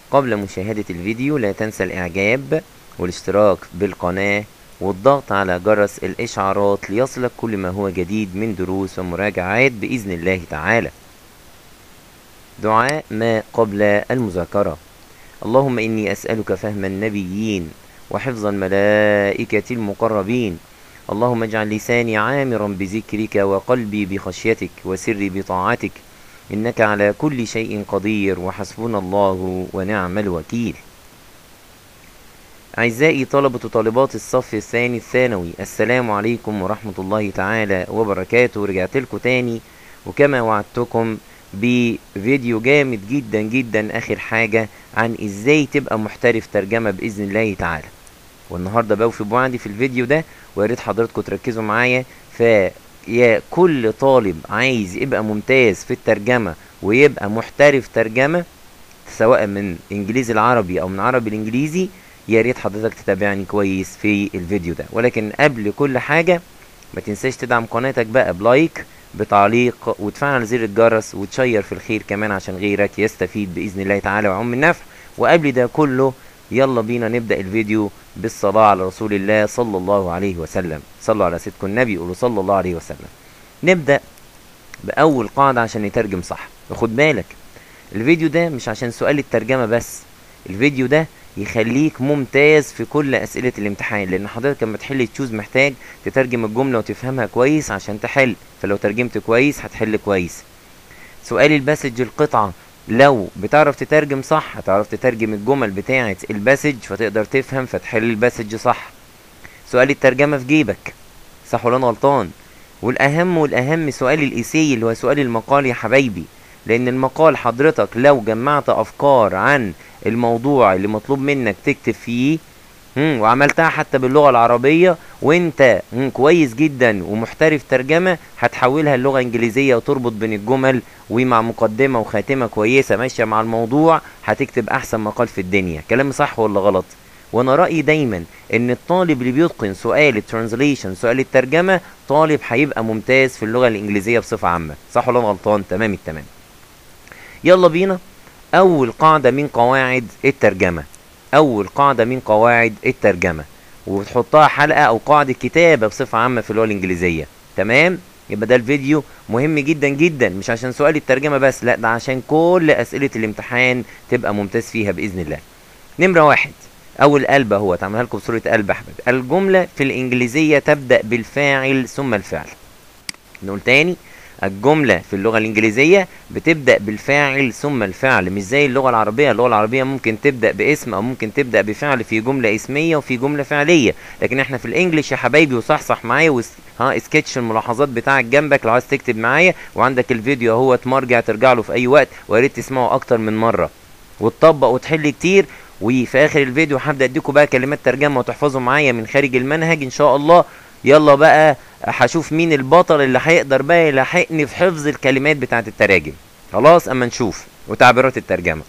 قبل مشاهدة الفيديو لا تنسى الإعجاب والاشتراك بالقناة والضغط على جرس الإشعارات ليصلك كل ما هو جديد من دروس ومراجعات بإذن الله تعالى. دعاء ما قبل المذاكرة. اللهم إني أسألك فهم النبيين وحفظ الملائكة المقربين. اللهم اجعل لساني عامرا بذكرك وقلبي بخشيتك وسري بطاعتك، إنك على كل شيء قدير وحسبنا الله ونعم الوكيل. أعزائي طلبة وطالبات الصف الثاني الثانوي، السلام عليكم ورحمة الله تعالى وبركاته. رجعت لكم تاني وكما وعدتكم بفيديو جامد جدا جدا آخر حاجة عن ازاي تبقى محترف ترجمة بإذن الله تعالى. والنهاردة بوفي بوعدي في الفيديو ده، وياريت حضراتكم تركزوا معايا. فيا كل طالب عايز يبقى ممتاز في الترجمة ويبقى محترف ترجمة سواء من انجليزي العربي او من عربي الانجليزي، يا ريت حضرتك تتابعني كويس في الفيديو ده. ولكن قبل كل حاجة ما تنساش تدعم قناتك بقى بلايك بتعليق وتفعل زر الجرس وتشير في الخير كمان عشان غيرك يستفيد بإذن الله تعالى ويعم النفع. وقبل ده كله يلا بينا نبدأ الفيديو بالصلاة على رسول الله صلى الله عليه وسلم. صلوا على سيدكم النبي، قولوا صلى الله عليه وسلم. نبدأ بأول قاعدة عشان نترجم صح. وخد بالك الفيديو ده مش عشان سؤال الترجمة بس، الفيديو ده يخليك ممتاز في كل أسئلة الامتحان، لأن حضرتك لما تحل تشوز محتاج تترجم الجملة وتفهمها كويس عشان تحل، فلو ترجمت كويس هتحل كويس. سؤال الباسج القطعة، لو بتعرف تترجم صح هتعرف تترجم الجمل بتاعة الباسج فتقدر تفهم فتحل الباسج صح. سؤال الترجمة في جيبك، صح ولا أنا غلطان؟ والأهم سؤال الإيسي اللي هو سؤال المقال يا حبايبي، لأن المقال حضرتك لو جمعت أفكار عن الموضوع اللي مطلوب منك تكتب فيه وعملتها حتى باللغة العربية وانت كويس جدا ومحترف ترجمة، هتحولها اللغة انجليزية وتربط بين الجمل، ومع مقدمة وخاتمة كويسة ماشية مع الموضوع هتكتب احسن مقال في الدنيا. كلام صح ولا غلط؟ وانا رأيي دايما ان الطالب اللي بيتقن سؤال الترانزليشن سؤال الترجمة طالب هيبقى ممتاز في اللغة الانجليزية بصفة عامة. صح ولا انا غلطان؟ تمام التمام. يلا بينا. اول قاعدة من قواعد الترجمة، اول قاعدة من قواعد الترجمة وتحطها حلقة او قاعدة كتابة بصفة عامة في اللغة الانجليزية. تمام؟ يبقى ده الفيديو مهم جدا جدا، مش عشان سؤال الترجمة بس، لا ده عشان كل اسئلة الامتحان تبقى ممتاز فيها باذن الله. نمرة واحد، اول قلب اهو تعملها لكم بصورة قلب احمد. الجملة في الانجليزية تبدأ بالفاعل ثم الفعل. نقول تاني، الجملة في اللغة الإنجليزية بتبدأ بالفاعل ثم الفعل، مش زي اللغة العربية. اللغة العربية ممكن تبدأ باسم أو ممكن تبدأ بفعل في جملة اسمية وفي جملة فعلية، لكن احنا في الإنجليش يا حبايبي وصحصح معايا اسكتش الملاحظات بتاعك جنبك لو عايز تكتب معايا، وعندك الفيديو اهو مرجع ترجع له في أي وقت، ويا ريت تسمعه أكتر من مرة وتطبق وتحل كتير. وفي آخر الفيديو هبدأ أديكم بقى كلمات ترجمة وتحفظوا معايا من خارج المنهج إن شاء الله. يلا بقى هشوف مين البطل اللي هيقدر بقى يلاحقني في حفظ الكلمات بتاعت التراجم. خلاص اما نشوف وتعبيرات الترجمة.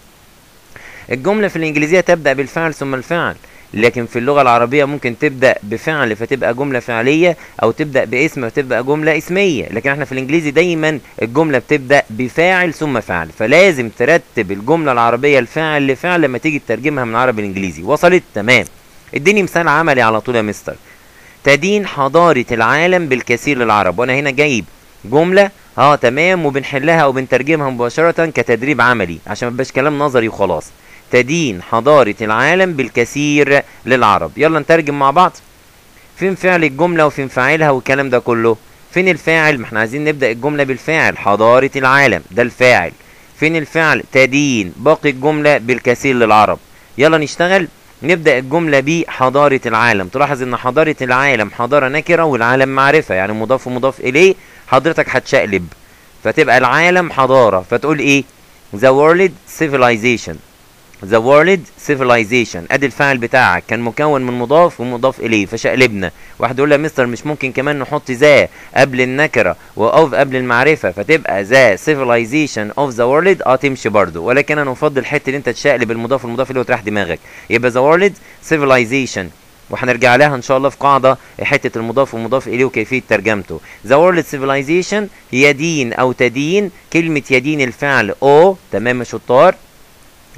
الجملة في الانجليزية تبدأ بالفعل ثم الفعل، لكن في اللغة العربية ممكن تبدأ بفعل فتبقى جملة فعلية، او تبدأ باسم فتبقى جملة اسمية، لكن احنا في الانجليزي دايما الجملة بتبدأ بفاعل ثم فعل، فلازم ترتب الجملة العربية الفعل لفعل لما تيجي تترجمها من عربي الانجليزي. وصلت؟ تمام. اديني مثال عملي على طول يا مستر. تدين حضارة العالم بالكثير للعرب، وانا هنا جايب جملة تمام وبنحلها وبنترجمها مباشرة كتدريب عملي عشان ما يبقاش كلام نظري وخلاص. تدين حضارة العالم بالكثير للعرب. يلا نترجم مع بعض. فين فعل الجملة وفين فاعلها والكلام ده كله؟ فين الفاعل؟ ما احنا عايزين نبدأ الجملة بالفاعل، حضارة العالم ده الفاعل. فين الفعل؟ تدين باقي الجملة بالكثير للعرب. يلا نشتغل. نبدأ الجملة بحضارة العالم. تلاحظ ان حضارة العالم حضارة نكرة والعالم معرفة، يعني مضاف ومضاف اليه. حضرتك هتشقلب فتبقى العالم حضارة، فتقول ايه؟ the world civilization. the world civilization ادي الفاعل بتاعك كان مكون من مضاف ومضاف اليه فشقلبنا. واحد يقول لي يا مستر مش ممكن كمان نحط ذا قبل النكره واوف قبل المعرفه فتبقى ذا civilization of the world؟ تمشي برضو، ولكن انا افضل الحته اللي انت تشقلب المضاف والمضاف اليه وتريح دماغك. يبقى the world civilization، وهنرجع لها ان شاء الله في قاعده حته المضاف والمضاف اليه وكيفيه ترجمته. the world civilization يدين او تدين، كلمه يدين الفعل او. تمام يا شطار.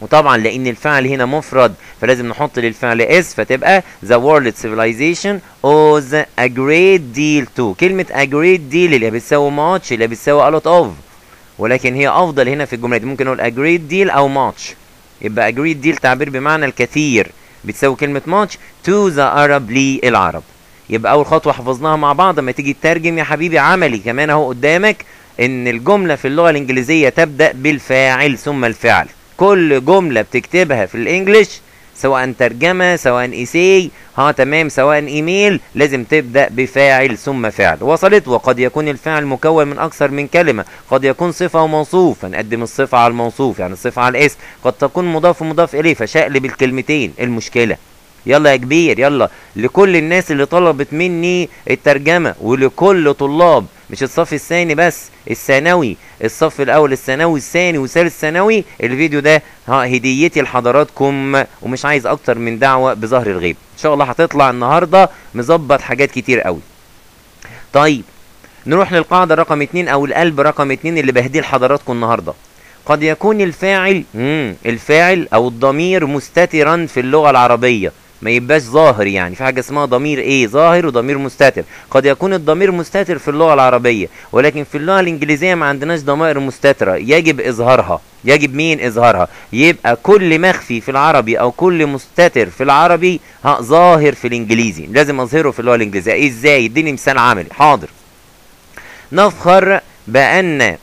وطبعا لان الفعل هنا مفرد فلازم نحط للفعل اس، فتبقى the world civilization owes a great deal to. كلمة a great deal اللي بتساوي much اللي بتساوي a lot of، ولكن هي افضل هنا في الجملة دي. ممكن نقول a great deal او much. يبقى a great deal تعبير بمعنى الكثير بتساوي كلمة much to the Arab للعرب. يبقى اول خطوة حفظناها مع بعض. لما تيجي تترجم يا حبيبي عملي كمان اهو قدامك ان الجملة في اللغة الانجليزية تبدأ بالفاعل ثم الفعل. كل جملة بتكتبها في الانجليش سواء ترجمة سواء ايساي تمام سواء ايميل لازم تبدأ بفاعل ثم فعل. وصلت؟ وقد يكون الفعل مكون من اكثر من كلمة، قد يكون صفة وموصوف فنقدم الصفة على الموصوف يعني الصفة على الاسم، قد تكون مضاف ومضاف اليه فشقلب الكلمتين. المشكلة يلا يا كبير يلا لكل الناس اللي طلبت مني الترجمة ولكل طلاب مش الصف الثاني بس، الثانوي، الصف الاول الثانوي الثاني وثالث ثانوي، الفيديو ده هديتي لحضراتكم ومش عايز اكتر من دعوة بظهر الغيب. ان شاء الله هتطلع النهاردة مظبط حاجات كتير قوي. طيب نروح للقاعدة رقم 2 او القلب رقم 2 اللي بهديه لحضراتكم النهاردة. قد يكون الفاعل او الضمير مستترا في اللغة العربية، ما يبقاش ظاهر. يعني في حاجة اسمها ضمير ايه ظاهر وضمير مستتر. قد يكون الضمير مستتر في اللغة العربية، ولكن في اللغة الانجليزية ما عندناش ضمائر مستترة يجب اظهارها. يجب مين اظهارها؟ يبقى كل مخفي في العربي او كل مستتر في العربي ظاهر في الانجليزي، لازم اظهره في اللغة الانجليزية. ازاي؟ اديني مثال عملي. حاضر. نفخر بان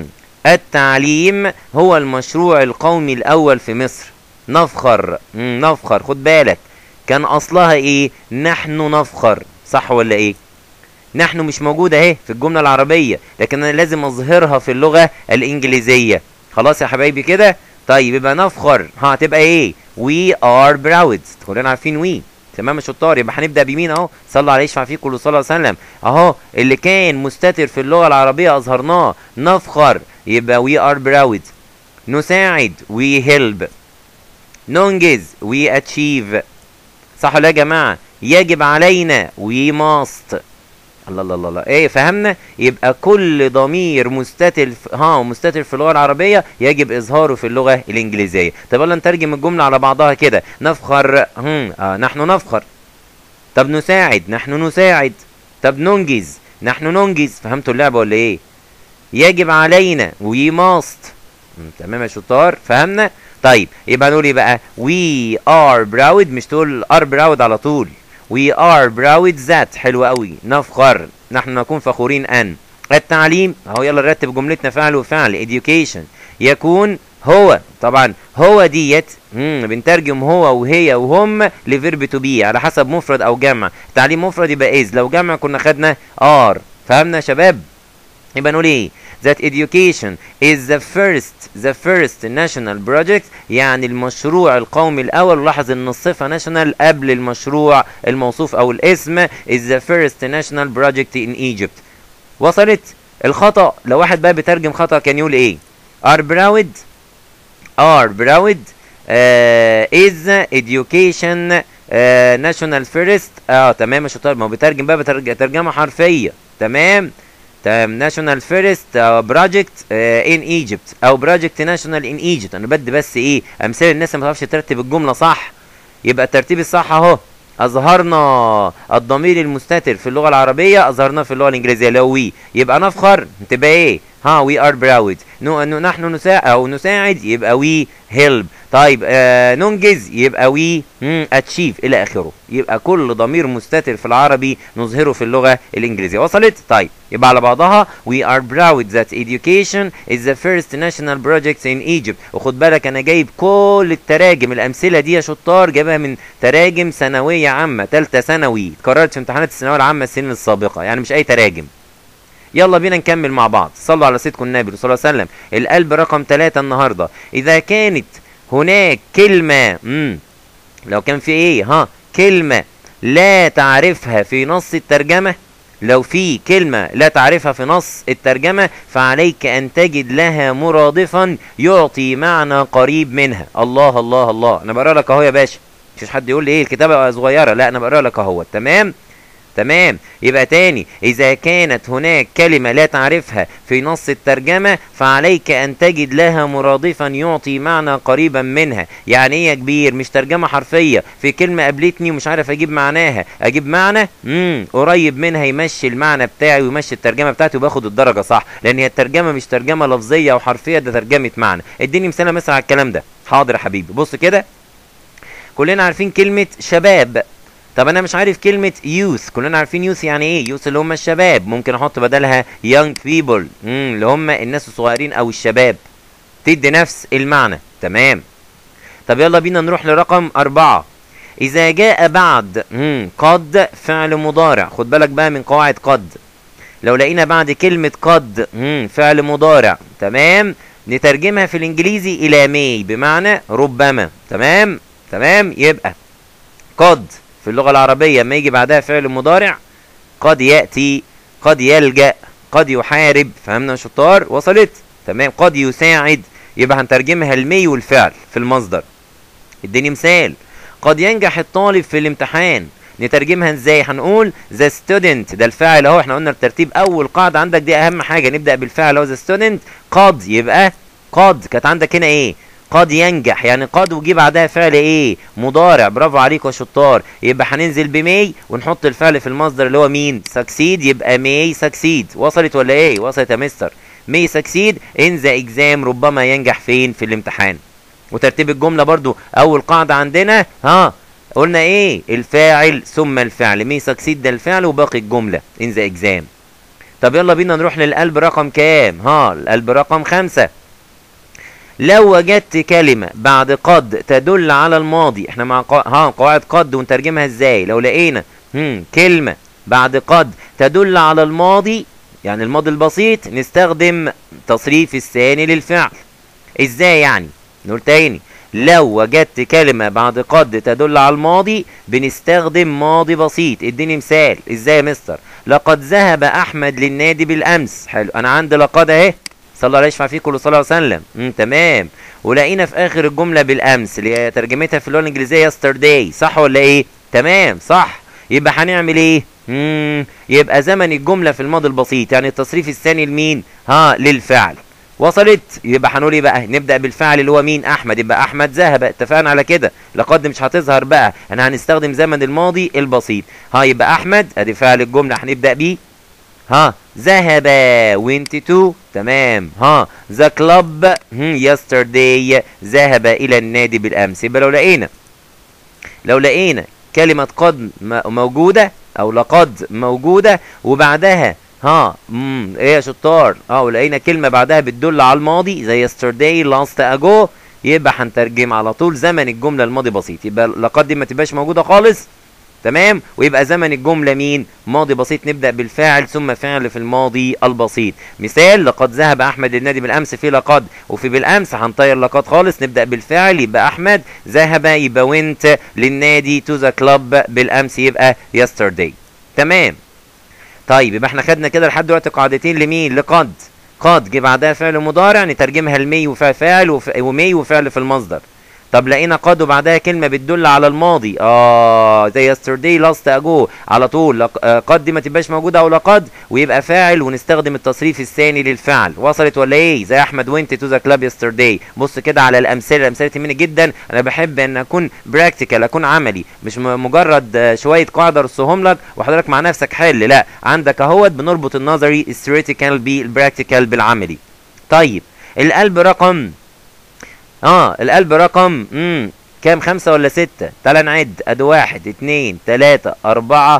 التعليم هو المشروع القومي الاول في مصر. نفخر نفخر خد بالك كان اصلها ايه؟ نحن نفخر، صح ولا ايه؟ نحن مش موجودة اهي في الجملة العربية، لكن انا لازم اظهرها في اللغة الانجليزية. خلاص يا حبايبي كده؟ طيب يبقى نفخر هتبقى ايه؟ we are proud. كلنا عارفين وي تمام يا شطار. يبقى هنبدأ بمين اهو؟ صلوا عليه يشفع فيه كله صلى الله عليه وسلم. اهو اللي كان مستتر في اللغة العربية اظهرناه نفخر يبقى we are proud. نساعد we help. ننجز we achieve. صح ولا يا جماعة؟ يجب علينا we must. الله الله الله ايه فهمنا؟ يبقى كل ضمير مستتر مستتر في اللغة العربية يجب اظهاره في اللغة الانجليزية. طب يلا نترجم الجملة على بعضها كده. نفخر نحن نفخر. طب نساعد نحن نساعد. طب ننجز نحن ننجز. فهمتوا اللعبة ولا ايه؟ يجب علينا we must. تمام يا شطار فهمنا؟ طيب يبقى نقول ايه بقى؟ we are proud. مش تقول are proud على طول. we are proud that. حلو قوي. نفخر نحن نكون فخورين ان التعليم اهو. يلا نرتب جملتنا فعل وفعل. education يكون هو. طبعا هو ديت بنترجم هو وهي وهم لفيرب تو بي على حسب مفرد او جمع. تعليم مفرد يبقى is، لو جمع كنا خدنا are. فهمنا يا شباب؟ يبقى نقول ايه؟ that education is the first national project. يعني المشروع القومي الاول. لاحظ ان الصفة national قبل المشروع الموصوف او الاسم. is the first national project in Egypt. وصلت؟ الخطأ لو واحد بقى بيترجم خطأ كان يقول ايه؟ are proud is education national first. تمام يا شطار. ما هو بيترجم بقى ترجمة حرفية. تمام national first project in Egypt او project national in Egypt. انا بدي بس ايه امثال الناس ما تعرفش ترتب الجمله صح. يبقى الترتيب الصح اهو. اظهرنا الضمير المستتر في اللغه العربيه اظهرناه في اللغه الانجليزيه. لو وي يبقى نفخر تبقى ايه؟ we are proud. نحن نساعد يبقى we help. طيب ننجز يبقى we achieve الى اخره. يبقى كل ضمير مستتر في العربي نظهره في اللغة الانجليزية. وصلت؟ طيب يبقى على بعضها we are proud that education is the first national project in Egypt. وخد بالك انا جايب كل التراجم الامثلة دي يا شطار جايبها من تراجم ثانوية عامة ثالثة ثانوي اتكررت في امتحانات الثانوية العامة السنين السابقة، يعني مش اي تراجم. يلا بينا نكمل مع بعض. صلوا على سيدكم النبي صلى الله عليه وسلم. القلب رقم 3 النهارده. اذا كانت هناك كلمة لو كان في ايه كلمة لا تعرفها في نص الترجمة، لو في كلمة لا تعرفها في نص الترجمة فعليك ان تجد لها مرادفا يعطي معنى قريب منها. الله الله الله. انا بقرا لك اهو يا باشا. مفيش حد يقول لي ايه الكتابة صغيرة، لا انا بقرا لك اهو. تمام. تمام. يبقى تاني، إذا كانت هناك كلمة لا تعرفها في نص الترجمة فعليك أن تجد لها مرادفا يعطي معنى قريبا منها. يعني إيه يا كبير؟ مش ترجمة حرفية، في كلمة قابلتني ومش عارف أجيب معناها، أجيب معنى قريب منها يمشي المعنى بتاعي ويمشي الترجمة بتاعتي وباخد الدرجة صح، لأن هي الترجمة مش ترجمة لفظية أو حرفية، ده ترجمة معنى. اديني مثال مثلا على الكلام ده. حاضر يا حبيبي، بص كده، كلنا عارفين كلمة شباب. طب انا مش عارف كلمة يوث. كلنا عارفين يوث يعني ايه؟ يوث اللي هم الشباب، ممكن احط بدلها young people اللي هم الناس الصغيرين او الشباب، تدي نفس المعنى. تمام. طب يلا بينا نروح لرقم 4. اذا جاء بعد قد فعل مضارع، خد بالك بقى من قواعد قد. لو لقينا بعد كلمة قد فعل مضارع، تمام، نترجمها في الانجليزي الى may بمعنى ربما. تمام. يبقى قد في اللغة العربية ما يجي بعدها فعل مضارع، قد يأتي، قد يلجأ، قد يحارب. فهمنا يا شطار؟ وصلت؟ تمام. قد يساعد، يبقى هنترجمها المي والفعل في المصدر. اديني مثال. قد ينجح الطالب في الامتحان، نترجمها ازاي؟ هنقول the student، ده الفاعل اهو، احنا قلنا الترتيب اول قاعدة عندك دي اهم حاجة، نبدأ بالفعل اهو the student. قد، يبقى قد كانت عندك هنا ايه؟ قد ينجح، يعني قد وجي بعدها فعل ايه؟ مضارع. برافو عليك يا شطار. يبقى هننزل بمي ونحط الفعل في المصدر اللي هو مين؟ succeed، يبقى may succeed. وصلت ولا ايه؟ وصلت يا مستر. may succeed in the exam، ربما ينجح فين؟ في الامتحان. وترتيب الجملة برضو اول قاعدة عندنا قلنا ايه؟ الفاعل ثم الفعل. may succeed ده الفعل وباقي الجملة in the exam. طب يلا بينا نروح للقلب رقم كام؟ القلب رقم 5. لو وجدت كلمة بعد قد تدل على الماضي، احنا مع قواعد قد ونترجمها ازاي؟ لو لقينا كلمة بعد قد تدل على الماضي، يعني الماضي البسيط، نستخدم تصريف الثاني للفعل. ازاي يعني؟ نقول تاني، لو وجدت كلمة بعد قد تدل على الماضي بنستخدم ماضي بسيط. اديني مثال. ازاي يا مستر؟ لقد ذهب احمد للنادي بالامس. حلو، انا عندي لقد اهي، صلى الله عليه يشفع فيه كل صلاه وسلم. تمام. ولقينا في اخر الجمله بالامس اللي هي ترجمتها في اللغه الانجليزيه yesterday، صح ولا ايه؟ تمام صح. يبقى هنعمل ايه؟ يبقى زمن الجمله في الماضي البسيط، يعني التصريف الثاني لمين؟ للفعل. وصلت؟ يبقى هنقول ايه بقى؟ نبدا بالفعل اللي هو مين؟ احمد. يبقى احمد ذهب، اتفقنا على كده. لقد مش هتظهر بقى، انا هنستخدم زمن الماضي البسيط. يبقى احمد ادي فعل الجمله هنبدا بيه. ذهب went to. تمام. the club yesterday، ذهب الى النادي بالامس. يبقى لو لقينا كلمة قد موجودة او لقد موجودة وبعدها ايه يا شطار؟ ولقينا كلمة بعدها بتدل على الماضي زي yesterday last ago، يبقى هنترجم على طول زمن الجملة الماضي بسيط. يبقى لقد دي ما تبقاش موجودة خالص. تمام. ويبقى زمن الجملة مين؟ ماضي بسيط، نبدأ بالفاعل ثم فعل في الماضي البسيط. مثال، لقد ذهب أحمد للنادي بالأمس. في لقد وفي بالأمس هنطير لقد خالص، نبدأ بالفعل. يبقى أحمد ذهب، يبقى went للنادي to the club بالأمس، يبقى yesterday. تمام. طيب يبقى احنا خدنا كده لحد دلوقتي قاعدتين لمين؟ لقد. قد جه بعدها فعل مضارع نترجمها المي وفعل ومي وفعل في المصدر. طب لقينا قد وبعدها كلمة بتدل على الماضي زي yesterday last ago، على طول قد دي ما تبقاش موجودة او لقد ويبقى فاعل ونستخدم التصريف الثاني للفعل. وصلت ولا ايه؟ زي احمد went to the club yesterday. بص كده على الامثله تهمني جدا، انا بحب ان اكون براكتيكال، اكون عملي، مش مجرد شويه قاعده ارصهم لك وحضرتك مع نفسك حل. لا، عندك اهوت بنربط النظري الثيوريتيكال بالبراكتيكال بالعملي. طيب القلب رقم القلب رقم كام؟ 5 ولا 6؟ تعالى نعد. ادي 1 2 3 4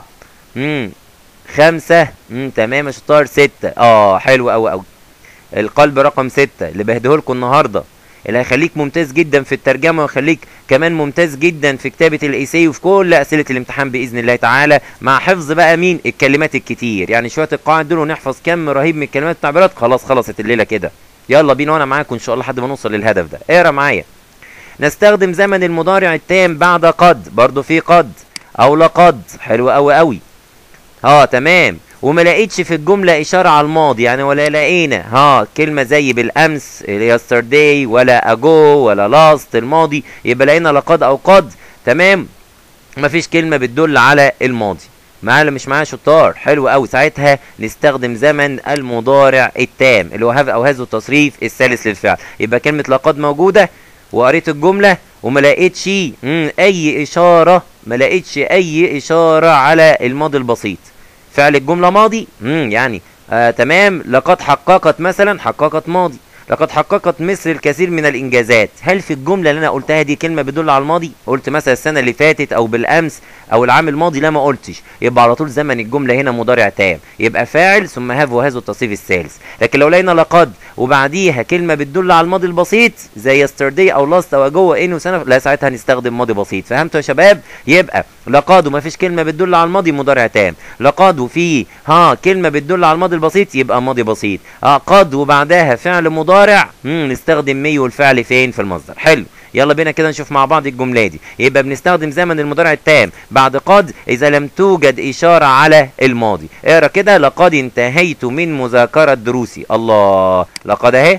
5 تمام يا شطار 6. حلو قوي قوي. القلب رقم 6 اللي بهديهولكوا النهارده، اللي هيخليك ممتاز جدا في الترجمه ويخليك كمان ممتاز جدا في كتابه الايساي وفي كل اسئله الامتحان باذن الله تعالى، مع حفظ بقى مين؟ الكلمات الكتير. يعني شويه القواعد دول ونحفظ كم رهيب من الكلمات والتعبيرات، خلاص خلصت الليله كده. يلا بينا وانا معاكم ان شاء الله لحد ما نوصل للهدف ده. اقرا معايا. نستخدم زمن المضارع التام بعد قد، برضو في قد او لقد. حلو قوي قوي. تمام. وما لقيتش في الجمله اشاره على الماضي، يعني ولا لقينا كلمه زي بالامس yesterday ولا ago ولا last الماضي، يبقى لقينا لقد او قد. تمام. مفيش كلمه بتدل على الماضي. معايا ولا مش معايا شطار؟ حلو قوي. ساعتها نستخدم زمن المضارع التام اللي هو هاف او هاز التصريف الثالث للفعل. يبقى كلمه لقد موجوده وقريت الجمله وما لقيتش اي اشاره، ما لقيتش اي اشاره على الماضي البسيط. فعل الجمله ماضي، يعني تمام. لقد حققت مثلا، حققت ماضي. لقد حققت مصر الكثير من الانجازات. هل في الجمله اللي انا قلتها دي كلمه بتدل على الماضي؟ قلت مثلا السنه اللي فاتت او بالامس او العام الماضي؟ لا ما قلتش. يبقى على طول زمن الجمله هنا مضارع تام، يبقى فاعل ثم هاف وهاز التصريف الثالث. لكن لو لقينا لقد وبعديها كلمه بتدل على الماضي البسيط زي yesterday او لاست او جوه ان وسنه، لا ساعتها هنستخدم ماضي بسيط. فهمتوا يا شباب؟ يبقى لقد وما فيش كلمه بتدل على الماضي مضارع تام، لقد وفي كلمه بتدل على الماضي البسيط يبقى ماضي بسيط. قد وبعدها فعل مضارع نستخدم مي والفعل فين؟ في المصدر. حلو. يلا بينا كده نشوف مع بعض الجمله دي. يبقى بنستخدم زمن المضارع التام بعد قد اذا لم توجد اشاره على الماضي. اقرا كده: لقد انتهيت من مذاكره دروسي. الله، لقد اهي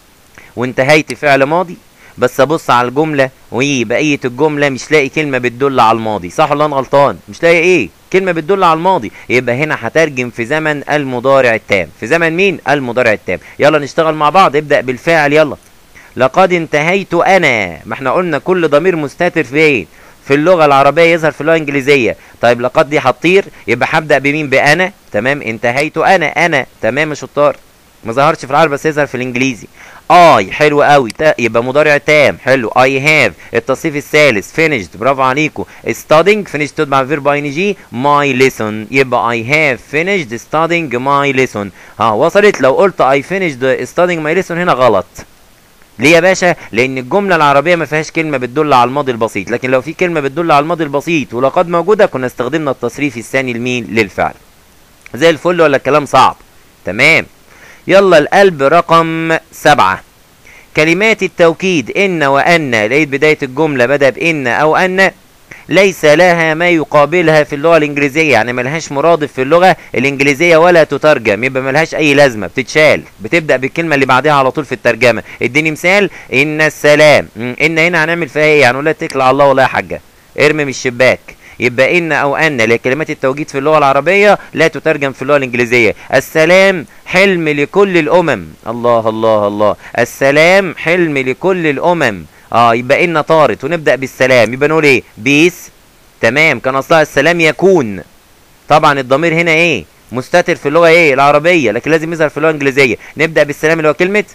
وانتهيت فعل ماضي، بس ابص على الجمله وبقيه الجمله مش لاقي كلمه بتدل على الماضي. صح ولا انا غلطان؟ مش لاقي ايه؟ كلمه بتدل على الماضي. يبقى هنا هترجم في زمن المضارع التام. في زمن مين؟ المضارع التام. يلا نشتغل مع بعض. ابدا بالفاعل. يلا. لقد انتهيت انا. ما احنا قلنا كل ضمير مستتر فين؟ في اللغه العربيه يظهر في اللغه الانجليزيه. طيب لقد دي هتطير، يبقى هبدا بمين؟ بانا. تمام. انتهيت انا تمام يا شطار. ما ظهرش في العربي بس يظهر في الانجليزي. حلو قوي. يبقى مضارع تام. حلو. اي هاف التصريف الثالث finished. برافو عليكم. studying finished مع فيرب ing my lesson. يبقى I have finished studying my lesson. وصلت. لو قلت I finished studying my lesson هنا غلط. ليه يا باشا؟ لان الجمله العربيه ما فيهاش كلمه بتدل على الماضي البسيط، لكن لو في كلمه بتدل على الماضي البسيط ولقد موجوده كنا استخدمنا التصريف الثاني لمين؟ للفعل. زي الفل ولا الكلام صعب؟ تمام. يلا القلب رقم 7. كلمات التوكيد إن وأن. لقيت بداية الجملة بدأ بإن أو أن ليس لها ما يقابلها في اللغة الإنجليزية، يعني ملهاش مرادف في اللغة الإنجليزية ولا تترجم، يبقى ملهاش أي لازمة، بتتشال، بتبدأ بالكلمة اللي بعدها على طول في الترجمة. اديني مثال: إن السلام. إن هنا هنعمل فيها إيه؟ يعني ولا اتكل على الله والله يا حاجة ارمي من الشباك. يبقى إن أو أن لكلمات التوكيد في اللغة العربية لا تترجم في اللغة الإنجليزية. السلام حلم لكل الأمم. الله الله الله. السلام حلم لكل الأمم. يبقى إن طارت ونبدأ بالسلام، يبقى نقول إيه؟ بيس. تمام. كان أصلها السلام يكون. طبعا الضمير هنا إيه؟ مستتر في اللغة إيه؟ العربية، لكن لازم يظهر في اللغة الإنجليزية. نبدأ بالسلام اللي هو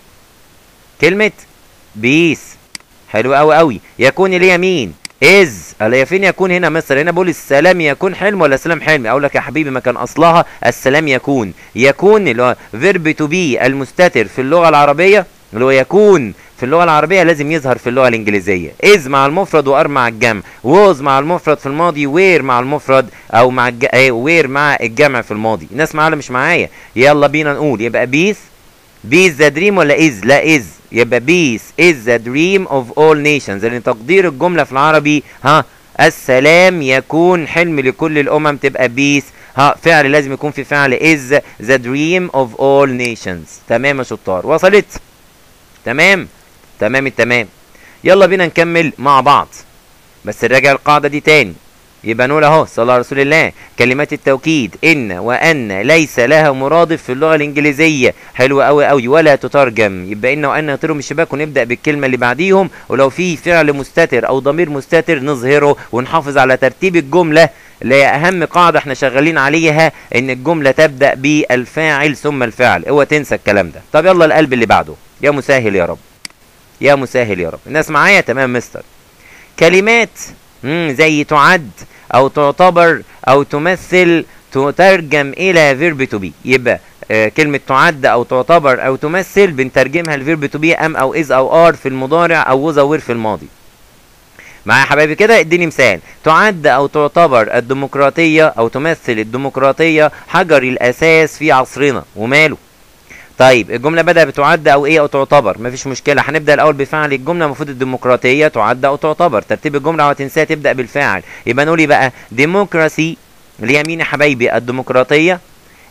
كلمة بيس. حلو أوي أوي. يكون اللي هي مين؟ إز. هي فين يكون هنا؟ مصر. هنا بقول السلام يكون حلم ولا سلام حلمي؟ أقول لك يا حبيبي ما كان أصلها السلام يكون. يكون اللي هو فيرب تو بي المستتر في اللغة العربية، اللي هو يكون في اللغة العربية لازم يظهر في اللغة الإنجليزية. إز مع المفرد وار مع الجمع، ووز مع المفرد في الماضي، وير مع المفرد أو مع وير مع الجمع في الماضي. الناس معايا ولا مش معايا؟ يلا بينا نقول. يبقى بيس ذا دريم ولا إز؟ لا إز. يبقى بيس is the dream of all nations، لأن تقدير الجملة في العربي السلام يكون حلم لكل الأمم، تبقى بيس فعل لازم يكون في فعل is the dream of all nations. تمام يا شطار؟ وصلت؟ تمام التمام. يلا بينا نكمل مع بعض، بس نراجع القاعدة دي تاني. يبقى نقول اهو صلى الله على رسول الله: كلمات التوكيد إن وأن ليس لها مرادف في اللغة الإنجليزية. حلو أوي أوي. ولا تترجم. يبقى إن وأن يطيروا من الشباك ونبدأ بالكلمة اللي بعديهم، ولو في فعل مستتر أو ضمير مستتر نظهره ونحافظ على ترتيب الجملة، اللي هي أهم قاعدة احنا شغالين عليها، إن الجملة تبدأ بالفاعل ثم الفعل. اوعى تنسى الكلام ده. طب يلا القلب اللي بعده. يا مسهل يا رب، يا مسهل يا رب. الناس معايا؟ تمام مستر. كلمات زي تعد او تعتبر او تمثل تترجم الى فيرب تو بي. يبقى كلمة تعد او تعتبر او تمثل بنترجمها لفيرب تو بي ام او از او ار في المضارع او وز او وير في الماضي. معايا يا حبايبي كده؟ اديني مثال: تعد او تعتبر الديمقراطية او تمثل الديمقراطية حجر الاساس في عصرنا. وماله؟ طيب الجملة بدأ بتعد أو إيه أو تعتبر، مفيش مشكلة. هنبدأ الأول بفعل الجملة، المفروض الديمقراطية تعد أو تعتبر. ترتيب الجملة وهتنساها تبدأ بالفاعل. يبقى نقول إيه بقى؟ ديموكراسي اللي هي مين يا حبايبي؟ الديمقراطية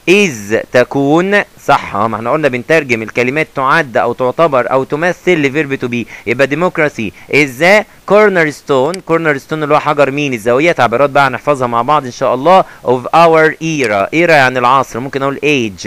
is تكون صح. ما احنا قلنا بنترجم الكلمات تعد او تعتبر او تمثل لفيرب تو بي. يبقى democracy is the cornerstone. cornerstone اللي هو حجر مين؟ الزاويه. تعبيرات بقى هنحفظها مع بعض ان شاء الله. of our era. era يعني العصر. ممكن اقول age.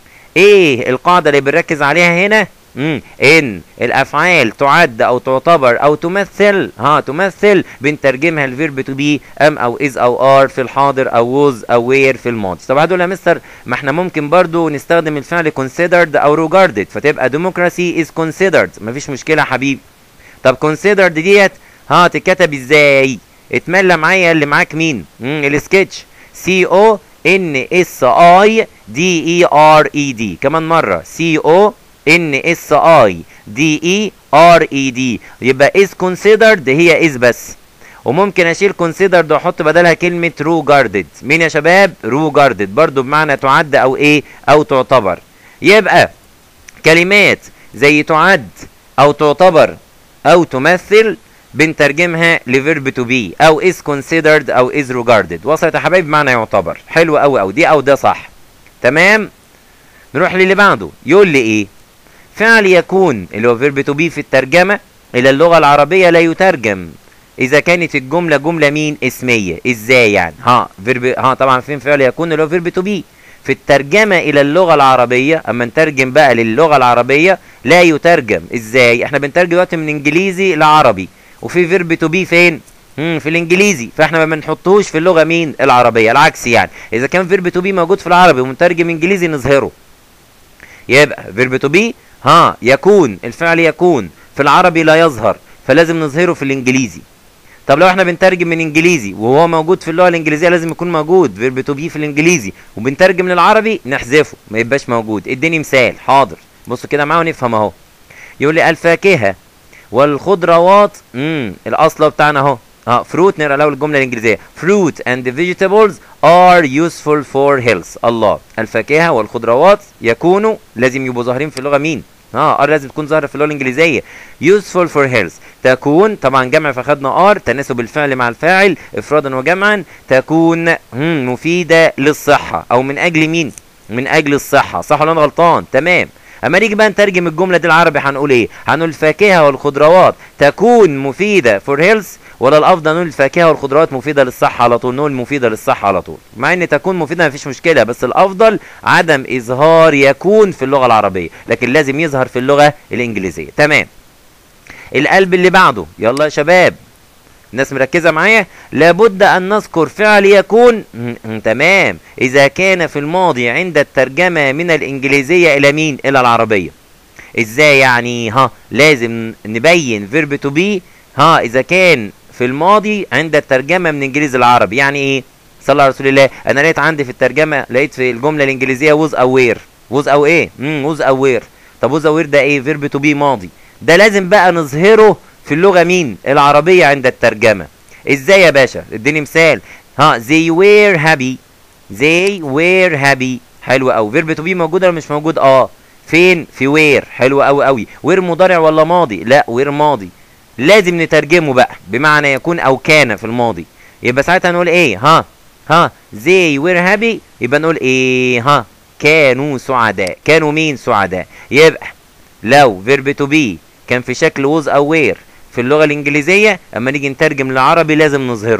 ايه القاعده اللي بنركز عليها هنا؟ ان الافعال تعد او تعتبر او تمثل تمثل بنترجمها لفيرب تو بي ام او از او ار في الحاضر او ووز او وير في الماضي. طب هتقول يا مستر ما احنا ممكن برضو نستخدم الفعل considered او regarded فتبقى democracy is considered. مفيش مشكله يا حبيبي. طب considered ديت تتكتب ازاي؟ اتملى معايا اللي معاك مين؟ السكتش. سي او ان اس اي دي اي ار اي دي. كمان مره سي او ان اس اي دي اي ار اي دي. يبقى is considered هي is بس. وممكن اشيل considered واحط بدلها كلمه regarded. مين يا شباب؟ regarded برضو بمعنى تعد او ايه او تعتبر. يبقى كلمات زي تعد او تعتبر او تمثل بنترجمها لفيرب تو بي او is considered او is regarded. وصلت يا حبايبي؟ بمعنى يعتبر. حلو قوي قوي. دي او ده صح. تمام. نروح للي بعده. يقول لي ايه؟ فعل يكون اللي هو فيرب تو بي في الترجمه الى اللغه العربيه لا يترجم اذا كانت الجمله جمله مين؟ اسميه. ازاي يعني؟ فيرب طبعا فين فعل يكون اللي هو فيرب تو بي في الترجمه الى اللغه العربيه. اما نترجم بقى للغه العربيه لا يترجم. ازاي؟ احنا بنترجم دلوقتي من انجليزي لعربي وفي فيرب تو بي فين؟ في الانجليزي. فاحنا ما بنحطوش في اللغه مين؟ العربيه. العكس يعني اذا كان فيرب تو بي موجود في العربي ومترجم انجليزي نظهره. يبقى فيرب تو بي يكون الفعل يكون في العربي لا يظهر فلازم نظهره في الانجليزي. طب لو احنا بنترجم من انجليزي وهو موجود في اللغه الانجليزيه لازم يكون موجود فيرب تو بي في الانجليزي وبنترجم للعربي نحذفه ما يبقاش موجود. اديني مثال. حاضر. بصوا كده معايا ونفهم اهو. يقول لي الفاكهه والخضروات. الاصل بتاعنا اهو fruit. نقرا الاول الجمله الانجليزيه. fruit and vegetables are useful for health. الله. الفاكهه والخضروات يكونوا لازم يبقوا ظاهرين في اللغه مين؟ لازم تكون ظاهره في اللغه الانجليزيه. useful for health تكون طبعا جمع فخدنا تناسب الفعل مع الفاعل افرادا وجمعا. تكون مفيده للصحه او من اجل مين؟ من اجل الصحه. صح ولا انا غلطان؟ تمام. اما نيجي بقى نترجم الجمله دي العربي هنقول ايه؟ هنقول الفاكهه والخضروات تكون مفيده فور هيلث ولا الافضل نقول الفاكهه والخضروات مفيده للصحه على طول؟ نقول مفيده للصحه على طول. مع ان تكون مفيده مفيش مشكله بس الافضل عدم اظهار يكون في اللغه العربيه لكن لازم يظهر في اللغه الانجليزيه. تمام. القلب اللي بعده. يلا يا شباب الناس مركزه معايا. لابد ان نذكر فعل يكون تمام اذا كان في الماضي عند الترجمه من الانجليزيه الى مين؟ الى العربيه. ازاي يعني؟ لازم نبين فيرب تو بي اذا كان في الماضي عند الترجمه من انجليزي للعربي. يعني ايه؟ صلى على رسول الله. انا لقيت عندي في الترجمه لقيت في الجمله الانجليزيه ووز اوير. ووز او ايه؟ ووز اوير. طب ووز اوير ده ايه؟ فيرب تو بي ماضي. ده لازم بقى نظهره في اللغه مين؟ العربيه عند الترجمه. ازاي يا باشا؟ اديني مثال. they were happy. they were happy. حلو قوي. فيرب تو بي موجود ولا مش موجود؟ فين؟ في وير. حلو قوي قوي. وير مضارع ولا ماضي؟ لا وير ماضي. لازم نترجمه بقى بمعنى يكون او كان في الماضي. يبقى ساعتها نقول ايه؟ they were happy. يبقى نقول ايه؟ كانوا سعداء. كانوا مين؟ سعداء. يبقى لو فيرب تو بي كان في شكل ووز او وير في اللغه الانجليزيه اما نيجي نترجم للعربي لازم نظهره.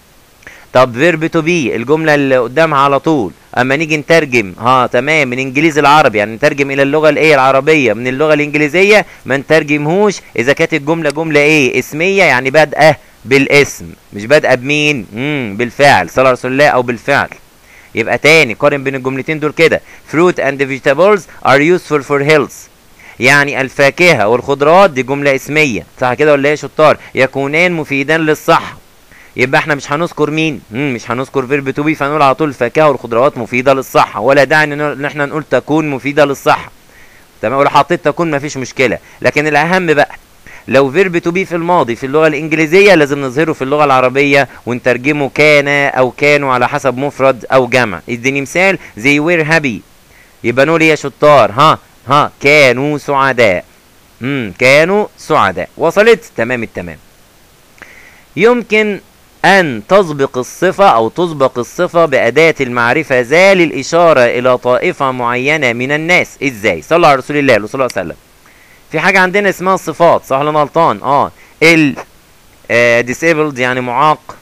طب فيرب تو بي الجمله اللي قدامها على طول اما نيجي نترجم تمام من انجليزي لعربي يعني نترجم الى اللغه العربيه من اللغه الانجليزيه ما نترجمهوش اذا كانت الجمله جمله اسميه يعني بادئه بالاسم مش بادئه بمين؟ بالفعل. صلى على رسول الله او بالفعل. يبقى تاني قارن بين الجملتين دول كده. fruit and vegetables are useful for health. يعني الفاكهه والخضروات دي جمله اسميه صح كده ولا ايه يا شطار؟ يكونان مفيدان للصحه. يبقى احنا مش هنذكر مين؟ مش هنذكر فيرب تو بي فنقول على طول الفاكهه والخضروات مفيده للصحه ولا داعي ان احنا نقول تكون مفيده للصحه. تمام. ولو حطيت تكون مفيش مشكله لكن الاهم بقى لو فيرب تو بي في الماضي في اللغه الانجليزيه لازم نظهره في اللغه العربيه ونترجمه كان او كانوا على حسب مفرد او جمع. اديني مثال. they were happy. يبقى نقول يا شطار كانوا سعداء. كانوا سعداء. وصلت؟ تمام التمام. يمكن أن تسبق الصفة أو تسبق الصفة بأداة المعرفة ذا للإشارة إلى طائفة معينة من الناس. إزاي؟ صلى على رسول الله صلى الله عليه وسلم. في حاجة عندنا اسمها الصفات، صح ولا أنا غلطان؟ disabled يعني معاق،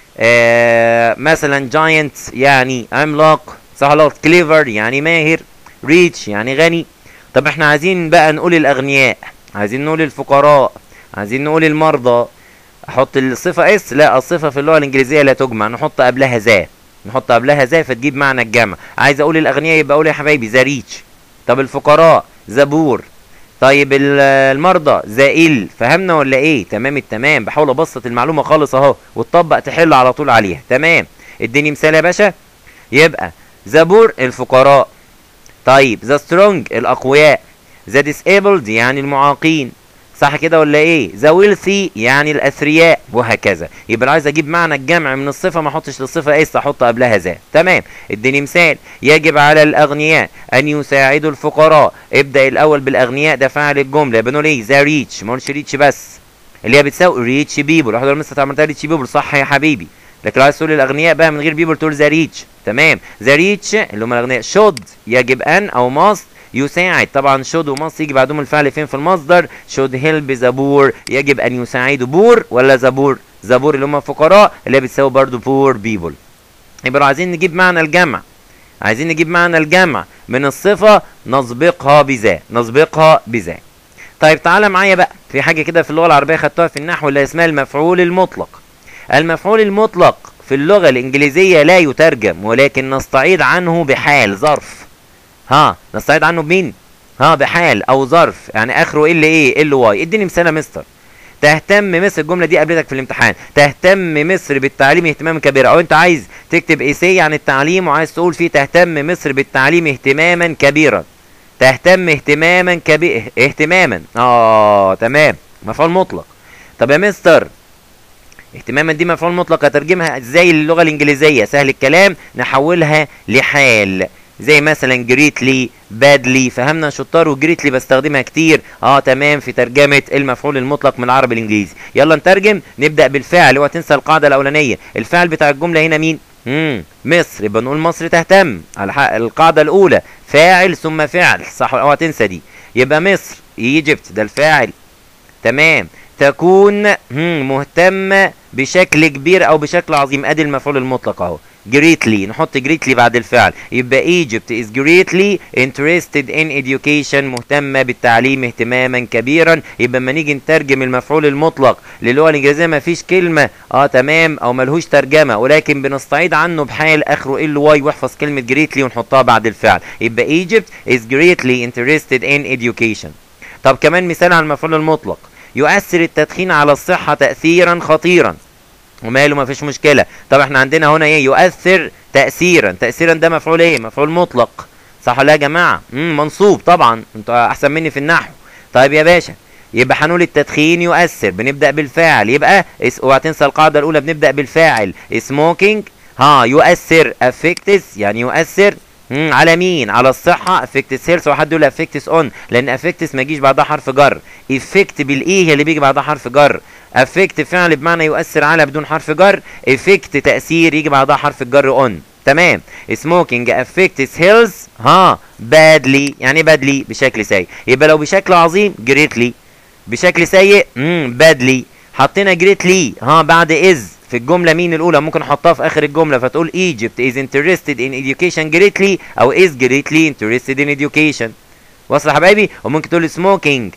مثلا giant يعني عملاق، صح ولا غلط؟ clever يعني ماهر، rich يعني غني. طب احنا عايزين بقى نقول الأغنياء، عايزين نقول الفقراء، عايزين نقول المرضى. احط الصفة اس؟ لا، الصفة في اللغة الانجليزية لا تجمع، نحط قبلها ذا، نحط قبلها ذا فتجيب معنى الجمع. عايز اقول الاغنياء يبقى اقول يا حبايبي ذا ريتش. طب الفقراء ذا بور. طيب المرضى ذا إل. فهمنا ولا ايه؟ تمام التمام. بحاول ابسط المعلومة خالص اهو وتطبق تحل على طول عليها. تمام. اديني مثال يا باشا. يبقى ذا بور الفقراء، طيب ذا سترونج الاقوياء، ذا ديسيبلد يعني المعاقين، صح كده ولا ايه؟ ذا ويلثي يعني الاثرياء، وهكذا. يبقى عايز اجيب معنى الجمع من الصفه ما احطش للصفه اس، احط قبلها ذا. تمام. اديني مثال. يجب على الاغنياء ان يساعدوا الفقراء. ابدا الاول بالاغنياء، ده فاعل الجمله. بنقول ايه؟ ذا ريتش، ما قلتش ريتش بس، اللي هي بتساوي ريتش بيبل. واحد لما انت عملتها ريتش بيبل صح يا حبيبي، لكن لو عايز تقول الاغنياء بقى من غير بيبل تقول ذا ريتش. تمام. ذا ريتش اللي هم الاغنياء. شود يجب ان او ماست يساعد. طبعا شود وماست يجي بعدهم الفعل فين في المصدر؟ شود هيلب ذا بور، يجب ان يساعدوا بور ولا زبور؟ زبور اللي هم فقراء، اللي هي بتساوي برضه بور بيبل. يبقى عايزين نجيب معنى الجمع، عايزين نجيب معنى الجمع من الصفه نسبقها بذا، نسبقها بذا. طيب تعالى معايا بقى في حاجه كده في اللغه العربيه خدتوها في النحو اللي اسمها المفعول المطلق. المفعول المطلق في اللغه الانجليزيه لا يترجم، ولكن نستعيض عنه بحال ظرف. نستعيض عنه بمين؟ بحال او ظرف، يعني اخره ال ايه؟ ال واي. اديني مثال يا مستر. تهتم مصر، الجمله دي قابلتك في الامتحان، تهتم مصر بالتعليم اهتماما كبيرا. او انت عايز تكتب ايسي عن التعليم وعايز تقول فيه تهتم مصر بالتعليم اهتماما كبيرا. تهتم اهتماما اهتماما. تمام. مفعول مطلق. طب يا مستر اهتماما دي مفعول مطلق، هترجمها ازاي للغه الانجليزيه؟ سهل الكلام، نحولها لحال. زي مثلا جريتلي، بادلي. فهمنا شطار؟ وجريتلي بستخدمها كتير تمام في ترجمه المفعول المطلق من العربي الانجليزي. يلا نترجم. نبدا بالفعل، اوعى تنسى القاعده الاولانيه. الفعل بتاع الجمله هنا مين؟ مصر. يبقى نقول مصر تهتم على القاعده الاولى، فاعل ثم فعل، صح؟ اوعى تنسى دي. يبقى مصر ايجيبت ده الفاعل. تمام. تكون مهتمه بشكل كبير او بشكل عظيم، ادي المفعول المطلق اهو. greatly، نحط greatly بعد الفعل. يبقى Egypt is greatly interested in education، مهتمة بالتعليم اهتماما كبيرا. يبقى اما نيجي نترجم المفعول المطلق للغة الانجليزية مفيش كلمة تمام او ملهوش ترجمة، ولكن بنستعيض عنه بحال اخره ال واي، واحفظ كلمة greatly ونحطها بعد الفعل. يبقى Egypt is greatly interested in education. طب كمان مثال على المفعول المطلق. يؤثر التدخين على الصحة تأثيرا خطيرا. وماله؟ مفيش مشكلة. طب احنا عندنا هنا ايه؟ يؤثر تأثيرا. تأثيرا ده مفعول ايه؟ مفعول مطلق، صح ولا يا جماعة؟ منصوب طبعا، انتوا احسن مني في النحو. طيب يا باشا، يبقى هنقول التدخين يؤثر، بنبدأ بالفاعل. يبقى اوعى تنسى القاعدة الأولى، بنبدأ بالفاعل. سموكينج يؤثر، affects يعني يؤثر على مين؟ على الصحة. affects health. وحد يقول affects on، لأن affects ما يجيش بعدها حرف جر. effect بالإيه اللي بيجي بعدها حرف جر. affect فعل بمعنى يؤثر على بدون حرف جر. effect تأثير يجي بعدها حرف الجر on. تمام. smoking affects health badly، يعني badly بشكل سيء. يبقى لو بشكل عظيم greatly، بشكل سيء badly. حطينا greatly بعد is في الجملة مين الأولى؟ ممكن أحطها في آخر الجملة فتقول Egypt is interested in education greatly، أو is greatly interested in education. وصل يا حبايبي؟ وممكن تقول smoking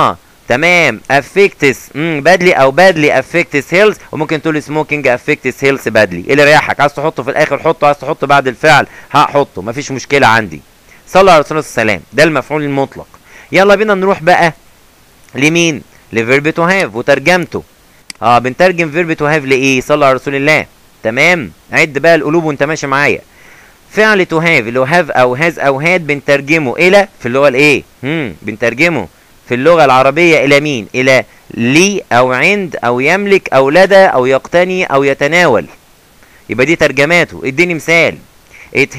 تمام affects badly، أو badly affects health، وممكن تقول smoking affects health badly. إيه اللي يريحك؟ عايز تحطه في الآخر حطه، عايز تحطه بعد الفعل حطه، مفيش مشكلة عندي. صلى على رسول الله السلام. ده المفعول المطلق. يلا بينا نروح بقى لمين؟ لفيرب تو هاف وترجمته. بنترجم فيرب تو هاف لايه؟ صلى على رسول الله. تمام. عد بقى القلوب وانت ماشي معايا. فعل تو هاف اللي هو هاف او هاز او هاد بنترجمه الى في اللغه الايه؟ بنترجمه في اللغه العربيه الى مين؟ الى لي او عند او يملك او لدى او يقتني او يتناول. يبقى دي ترجماته. اديني مثال. It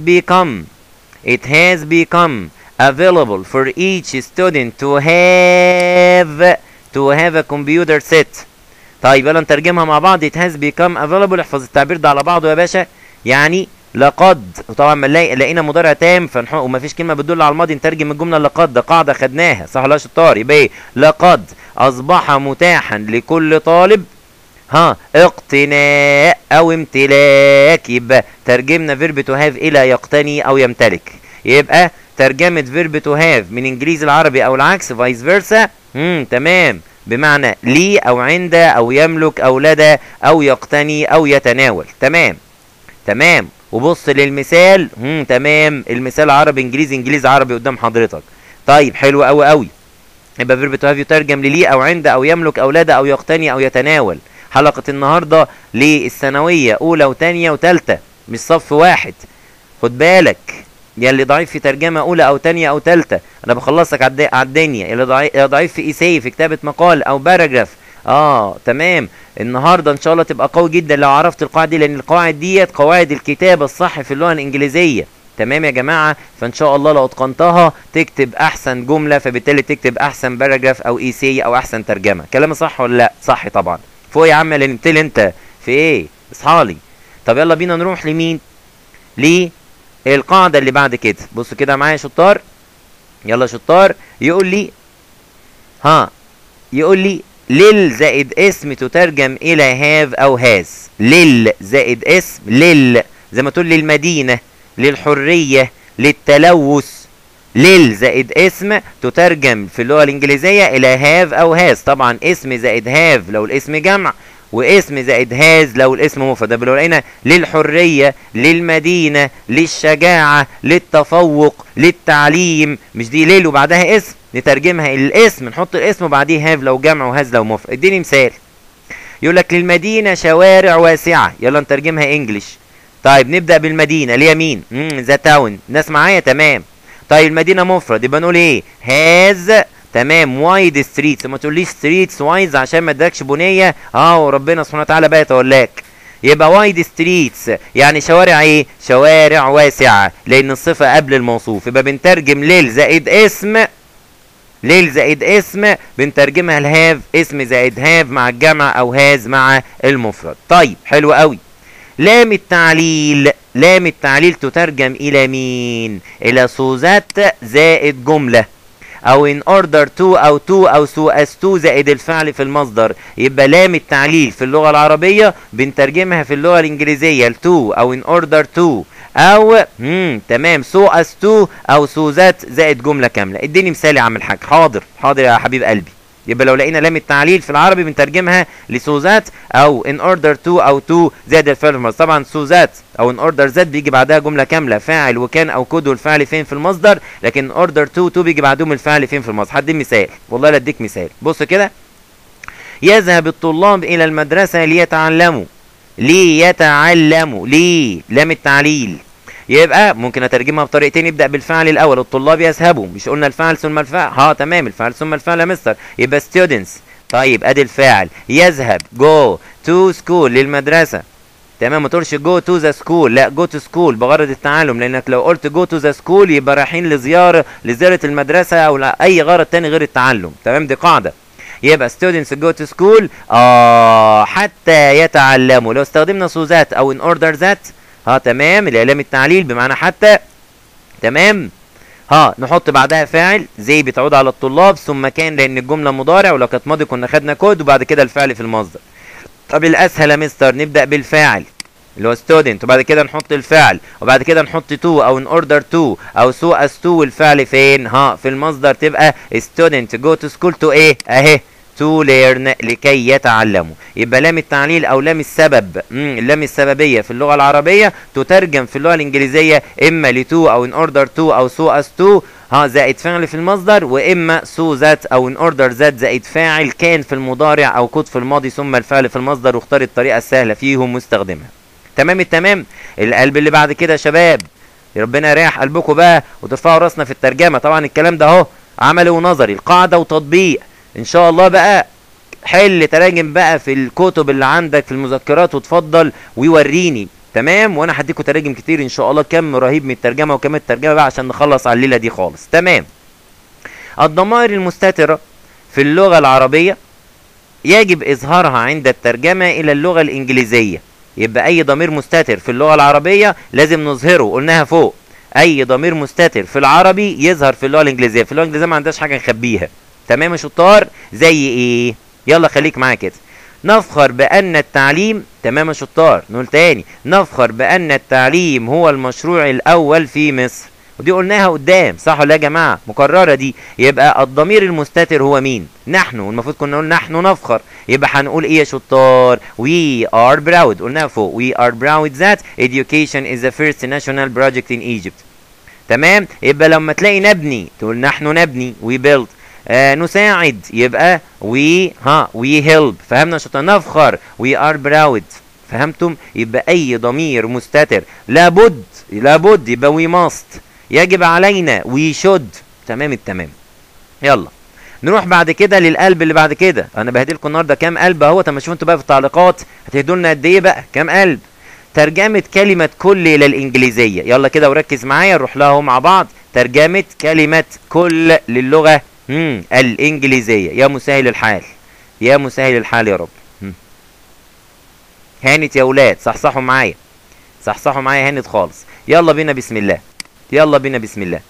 has become available for each student to have a computer set. طيب يلا نترجمها مع بعض. it has become available. احفظ التعبير ده على بعضه يا باشا. يعني لقد، وطبعا ما لقينا مضارع تام ومفيش كلمه بتدل على الماضي نترجم الجمله لقد، ده قاعده خدناها صح ولا يا شطار؟ يبقى ايه؟ لقد اصبح متاحا لكل طالب اقتناء او امتلاك. يبقى ترجمنا فيرب تو هاف الى يقتني او يمتلك. يبقى ترجمه فيرب تو هاف من انجليزي العربي او العكس فايس فيرسا تمام، بمعنى لي او عند او يملك او لدى او يقتني او يتناول. تمام تمام. وبص للمثال تمام، المثال عربي انجليزي انجليزي عربي قدام حضرتك. طيب حلو قوي قوي. يبقى فيرب تو هاف يترجم للي او عند او يملك او لدى او يقتني او يتناول. حلقة النهارده للثانوية اولى وثانية وثالثة مش صف واحد، خد بالك يا اللي ضعيف في ترجمة اولى او ثانية او ثالثة انا بخلصك على الدنيا. يا اللي ضعيف في ايساي في كتابة مقال او باراجراف تمام، النهارده ان شاء الله تبقى قوي جدا لو عرفت القواعد دي، لان القواعد ديت قواعد الكتابة الصح في اللغة الانجليزية. تمام يا جماعة، فان شاء الله لو اتقنتها تكتب احسن جملة، فبالتالي تكتب احسن باراجراف او ايساي او احسن ترجمة. كلامي صح ولا لا؟ صح طبعا. فوق يا عم اللي نمتلي انت في ايه؟ اصحالي. طب يلا بينا نروح لمين؟ للقاعدة اللي بعد كده. بصوا كده معايا يا شطار، يلا شطار. يقول لي يقول لي لل زائد اسم تترجم الى هاف او هاز. لل زائد اسم، لل زي ما تقول للمدينة، للحرية، للتلوث. لل زائد اسم تترجم في اللغة الانجليزية الى هاف او هاز. طبعا اسم زائد هاف لو الاسم جمع، واسم زائد هاز لو الاسم مفرد. لو لقينا للحرية، للمدينة، للشجاعة، للتفوق، للتعليم، مش دي ليل وبعدها اسم، نترجمها الاسم نحط الاسم وبعديه هاف لو جمع وهاز لو مفرد. اديني مثال. يقول لك للمدينة شوارع واسعة، يلا نترجمها انجلش. طيب نبدأ بالمدينة اللي هي مين؟ ذا تاون. ناس معايا؟ تمام. طيب المدينة مفرد يبقى نقول ايه؟ هاز. تمام. وايد ستريتس. ما تقوليش ستريتس وايز عشان ما ادكش بنيه وربنا سبحانه وتعالى بقى يتولاك. يبقى وايد ستريتس يعني شوارع ايه؟ شوارع واسعه، لان الصفه قبل الموصوف. يبقى بنترجم ليل زائد اسم، ليل زائد اسم بنترجمها لهاف، اسم زائد هاف مع الجمع او هاز مع المفرد. طيب حلو قوي. لام التعليل، لام التعليل تترجم الى مين؟ الى صوزات زائد جمله، او in order to او to او so as to زائد الفعل في المصدر. يبقى لام التعليل في اللغة العربية بنترجمها في اللغة الانجليزية to او in order to او تمام so as to او so that زائد جملة كاملة. اديني مثال يا عم الحاج. حاضر حاضر يا حبيب قلبي. يبقى لو لقينا لام التعليل في العربي بنترجمها لسوزات او in order to او to زائد الفعل في المصدر. طبعا سوزات او in order ذات بيجي بعدها جمله كامله، فاعل وكان او كود والفعل فين في المصدر، لكن order to بيجي بعدهم الفعل فين في المصدر. هديك مثال والله لا اديك مثال. بص كده. يذهب الطلاب الى المدرسه ليتعلموا، ليتعلموا، ليه؟ لام التعليل. يبقى ممكن اترجمها بطريقتين. يبدا بالفعل الاول، الطلاب يذهبوا، مش قلنا الفعل ثم الفعل؟ تمام، الفعل ثم الفعل يا مستر. يبقى students. طيب ادي الفاعل يذهب go to school للمدرسه. تمام، ما تقولش go to the school، لا go to school بغرض التعلم، لانك لو قلت go to the school يبقى رايحين لزياره المدرسه او اي غرض تاني غير التعلم. تمام، دي قاعده. يبقى students go to school حتى يتعلموا. لو استخدمنا so that او in order that تمام، الاعلام التعليل بمعنى حتى. تمام. نحط بعدها فاعل زي بتعود على الطلاب، ثم كان لان الجمله مضارع، ولو كانت ماضي كنا خدنا كود وبعد كده الفعل في المصدر. طب الاسهل يا مستر نبدا بالفاعل اللي هو student، وبعد كده نحط الفعل، وبعد كده نحط to او in order to او so as to، والفعل فين؟ في المصدر. تبقى student go to school to ايه؟ اهي to learn لكي يتعلموا. يبقى لام التعليل او لام السبب، اللام السببيه في اللغه العربيه تترجم في اللغه الانجليزيه اما ل to او in order to او so as to زائد فعل في المصدر، واما so that او in order that زائد فاعل كان في المضارع او كود في الماضي ثم الفعل في المصدر. واختار الطريقه السهله فيهم واستخدمها. تمام التمام. القلب اللي بعد كده يا شباب، ربنا يريح قلبكم بقى وترفعوا راسنا في الترجمه. طبعا الكلام ده عملي ونظري، القاعده وتطبيق. ان شاء الله بقى حل تراجم بقى في الكتب اللي عندك في المذكرات وتفضل ويوريني. تمام، وانا هديكوا تراجم كتير ان شاء الله، كم رهيب من الترجمه وكم الترجمه بقى عشان نخلص على الليله دي خالص. تمام. الضمائر المستتره في اللغه العربيه يجب إظهارها عند الترجمة إلى اللغة الإنجليزية. يبقى أي ضمير مستتر في اللغة العربية لازم نظهره، قلناها فوق. أي ضمير مستتر في العربي يظهر في اللغة الإنجليزية. في اللغة الإنجليزية ما عندهاش حاجة نخبيها. تمام يا شطار؟ زي إيه؟ يلا خليك معايا كده. نفخر بأن التعليم، تمام يا شطار، نقول تاني، نفخر بأن التعليم هو المشروع الأول في مصر. ودي قلناها قدام، صح ولا يا جماعة؟ مكررة دي. يبقى الضمير المستتر هو مين؟ نحن، والمفروض كنا نقول نحن نفخر. يبقى هنقول ايه يا شطار؟ we are proud، قلناها فوق. we are proud that education is the first national project in Egypt. تمام؟ يبقى لما تلاقي نبني تقول نحن نبني، we build. نساعد يبقى we help. فهمنا يا شطار؟ نفخر we are proud. فهمتم؟ يبقى أي ضمير مستتر لابد يبقى we must. يجب علينا we should. تمام التمام. يلا نروح بعد كده للقلب اللي بعد كده. انا بهديلكم النهارده كام قلب اهو. طب ما شوفوا انتوا بقى في التعليقات هتهدوا لنا قد ايه بقى كام قلب. ترجمه كلمه كل الى الانجليزيه. يلا كده وركز معايا، نروح لها اهو مع بعض. ترجمه كلمه كل للغه الانجليزيه. يا مسهل الحال، يا مسهل الحال يا رب. هانت يا ولاد، صحصحوا معايا، صحصحوا معايا، هانت خالص. يلا بينا بسم الله، يلا بينا بسم الله.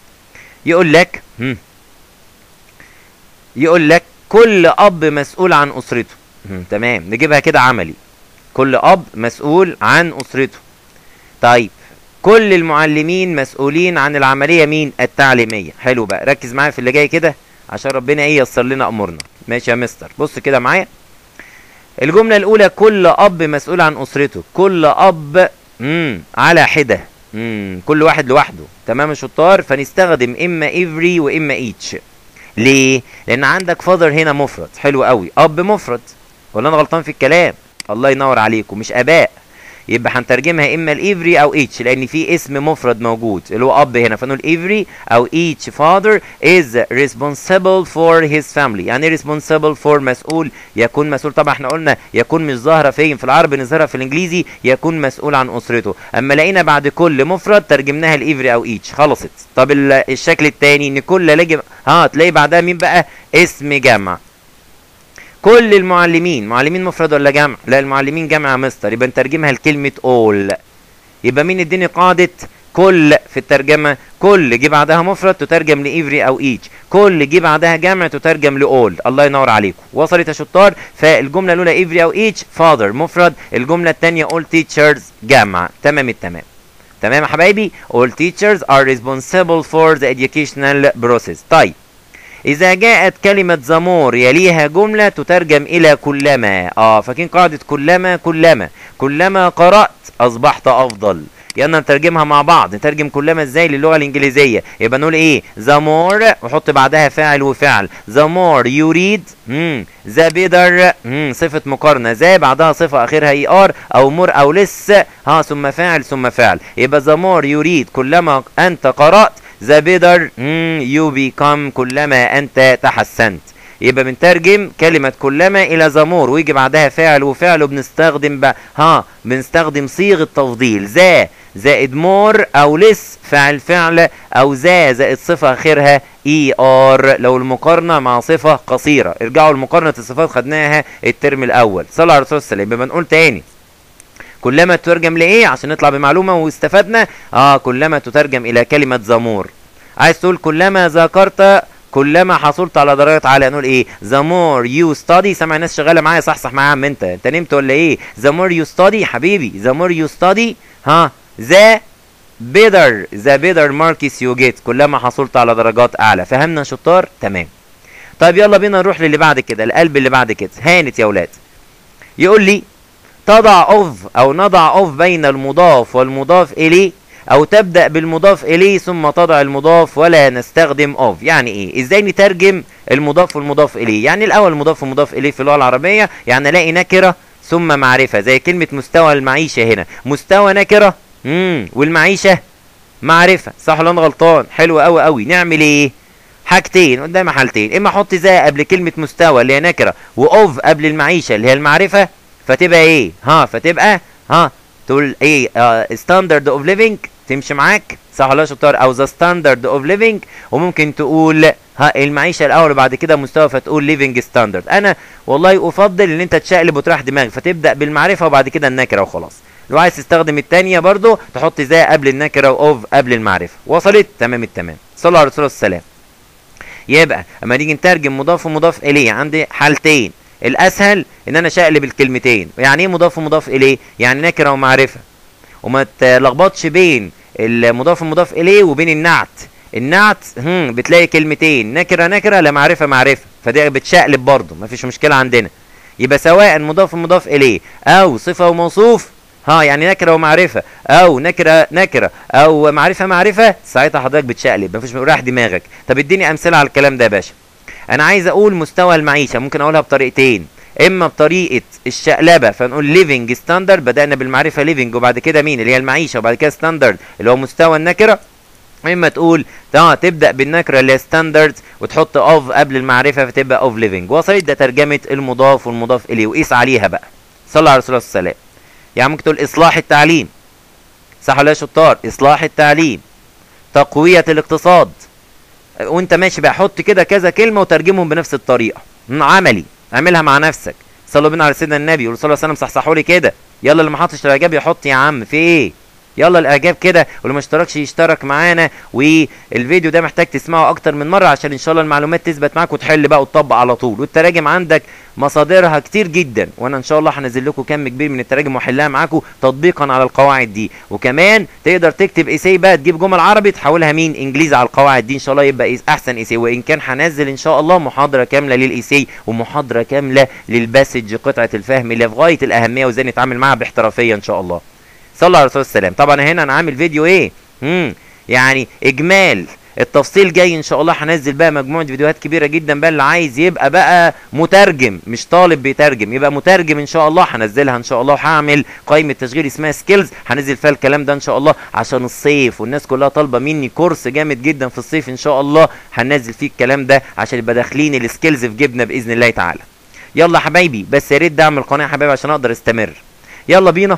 يقول لك كل اب مسؤول عن اسرته. تمام، نجيبها كده عملي. كل اب مسؤول عن اسرته. طيب كل المعلمين مسؤولين عن العمليه مين؟ التعليميه. حلو بقى، ركز معايا في اللي جاي كده عشان ربنا ايه ييسر لنا امورنا. ماشي يا مستر، بص كده معايا. الجمله الاولى كل اب مسؤول عن اسرته. كل اب على حده، كل واحد لوحده. تمام يا شطار؟ فنستخدم اما every واما each. ليه؟ لان عندك فاذر هنا مفرد. حلو قوي، اب مفرد، ولا انا غلطان في الكلام؟ الله ينور عليكم، مش اباء. يبقى هنترجمها اما الافري او each، لان في اسم مفرد موجود اللي هو اب هنا، فنقول every او each father is responsible for his family. يعني responsible for مسؤول، يكون مسؤول. طبعا احنا قلنا يكون مش ظاهره فين في العربي، نظهرها في الانجليزي يكون مسؤول عن اسرته. اما لقينا بعد كل مفرد ترجمناها الافري او each، خلصت. طب الشكل الثاني ان كل لجم تلاقي بعدها مين بقى؟ اسم جمع. كل المعلمين، معلمين مفرد ولا جمع؟ لا المعلمين جمع يا مستر، يبقى نترجمها لكلمة all. يبقى مين اديني قاعدة كل في الترجمة؟ كل جه بعدها مفرد تترجم لإيفري أو each، كل جه بعدها جمع تترجم لأول. الله ينور عليكم، وصلت يا شطار؟ فالجملة الأولى إيفري أو each father مفرد، الجملة الثانية all teachers جمع. تمام التمام. تمام يا حبايبي؟ all teachers are responsible for the educational process. طيب إذا جاءت كلمة زمور يليها جملة تترجم إلى كلما. فاكرين قاعدة كلما قرأت أصبحت أفضل. يلا نترجمها مع بعض. نترجم كلما إزاي للغة الإنجليزية؟ يبقى نقول إيه؟ the more وحط بعدها فاعل وفعل. the more you read the better صفة مقارنة، ذا بعدها صفة آخرها er أو more أو less ثم فاعل ثم فعل. يبقى the more you read كلما أنت قرأت the better you become كلما أنت تحسنت. يبقى بنترجم كلمة كلما إلى زمور ويجي بعدها فاعل وفعل، وبنستخدم بنستخدم صيغة تفضيل ذا زائد مور أو لس فعل أو ذا زائد صفة آخرها ER لو المقارنة مع صفة قصيرة. ارجعوا لمقارنة الصفات خدناها الترم الأول. صلى على الرسول صلى الله عليه وسلم. يبقى بنقول تاني كلما تترجم لإيه عشان نطلع بمعلومة واستفدنا؟ كلما تترجم إلى كلمة زمور. عايز تقول كلما ذاكرت كلما حصلت على درجات عالية، نقول ايه؟ the more you study. سامع ناس شغالة معايا، صحصح معايا يا عم انت نمت ولا ايه؟ the more you study حبيبي، the more you study the better marks you get كلما حصلت على درجات اعلى. فهمنا شطار؟ تمام. طيب يلا بينا نروح للي بعد كده، القلب اللي بعد كده. هانت يا ولاد. يقول لي تضع اوف او نضع اوف بين المضاف والمضاف اليه، او تبدأ بالمضاف اليه ثم تضع المضاف ولا نستخدم اوف. يعني ايه؟ ازاي نترجم المضاف والمضاف اليه؟ يعني الاول المضاف والمضاف اليه في اللغة العربية يعني الاقي نكرة ثم معرفة، زي كلمة مستوى المعيشة هنا، مستوى نكرة والمعيشة معرفة، صح ولا انا غلطان؟ حلو قوي قوي. نعمل ايه؟ حاجتين قدام حالتين، اما احط ذا قبل كلمة مستوى اللي هي نكرة واوف قبل المعيشة اللي هي المعرفة، فتبقى ايه؟ فتبقى تقول ايه؟ ستاندرد اوف ليفنج، تمشي معاك صح ولا يا شطار؟ او ذا ستاندرد اوف ليفنج، وممكن تقول المعيشه الاول وبعد كده مستوى فتقول ليفنج ستاندرد. انا والله افضل ان انت تشقلب وتريح دماغك فتبدا بالمعرفه وبعد كده النكره وخلاص. لو عايز تستخدم الثانيه برضو تحط زي قبل النكره واوف قبل المعرفه. وصلت؟ تمام التمام. صلوا على الرسول السلام. يبقى اما نيجي نترجم مضاف ومضاف اليه عندي حالتين. الاسهل ان انا شقلب الكلمتين. يعني ايه مضاف ومضاف اليه؟ يعني نكره ومعرفه، وما تلخبطش بين المضاف والمضاف اليه وبين النعت. النعت بتلاقي كلمتين نكره نكره لا معرفه معرفه، فدي بتشقلب برضه مفيش مشكله عندنا. يبقى سواء مضاف ومضاف اليه او صفه وموصوف يعني نكره ومعرفه او نكره نكره او معرفه معرفه، ساعتها حضرتك بتشقلب مفيش، راح دماغك. طب اديني امثله على الكلام ده يا باشا. انا عايز اقول مستوى المعيشه، ممكن اقولها بطريقتين، اما بطريقه الشقلبه فنقول ليفنج ستاندرد، بدانا بالمعرفه ليفنج وبعد كده مين اللي هي المعيشه وبعد كده ستاندرد اللي هو مستوى النكره، اما تقول تبدا بالنكره اللي هي ستاندرد وتحط اوف قبل المعرفه فتبقى اوف ليفنج. وصلت؟ ده ترجمه المضاف والمضاف اليه، وقيس عليها بقى. صلى على الرسول صلى الله عليه وسلم. يعني ممكن تقول اصلاح التعليم، صح ولا يا شطار؟ اصلاح التعليم، تقويه الاقتصاد، وانت ماشي بقى حط كده كذا كلمه وترجمهم بنفس الطريقه. عملي، اعملها مع نفسك. صلوا بينا على سيدنا النبي صلى الله عليه وسلم. صحصحوا لي كده. يلا اللي ما حطش الاعجاب يحط يا عم، في ايه؟ يلا الاعجاب كده، واللي ما اشتركش يشترك معانا. والفيديو ده محتاج تسمعه اكتر من مره عشان ان شاء الله المعلومات تثبت معاك وتحل بقى وتطبق على طول. والتراجم عندك مصادرها كتير جدا، وانا ان شاء الله هنزل لكم كم كبير من التراجم واحلها معاكم تطبيقا على القواعد دي. وكمان تقدر تكتب ايساي بقى، تجيب جمل عربي تحولها مين انجليزي على القواعد دي، ان شاء الله يبقى احسن ايساي. وان كان هنزل ان شاء الله محاضره كامله للايساي ومحاضره كامله للباسج قطعه الفهم اللي في غايه الاهميه وازاي نتعامل معاها باحترافيه ان شاء الله. صلى على الرسول السلام. طبعا هنا انا عامل فيديو ايه يعني اجمال، التفصيل جاي ان شاء الله. هنزل بقى مجموعه فيديوهات كبيره جدا بقى، اللي عايز يبقى بقى مترجم مش طالب بيترجم يبقى مترجم ان شاء الله هنزلها ان شاء الله. وهعمل قائمه تشغيل اسمها سكيلز هنزل فيها الكلام ده ان شاء الله عشان الصيف، والناس كلها طالبه مني كورس جامد جدا في الصيف ان شاء الله هنزل فيه الكلام ده عشان يبقى داخلين السكيلز في جيبنا باذن الله تعالى. يلا حبايبي، بس يا ريت دعم القناه يا حبايبي عشان اقدر استمر. يلا بينا.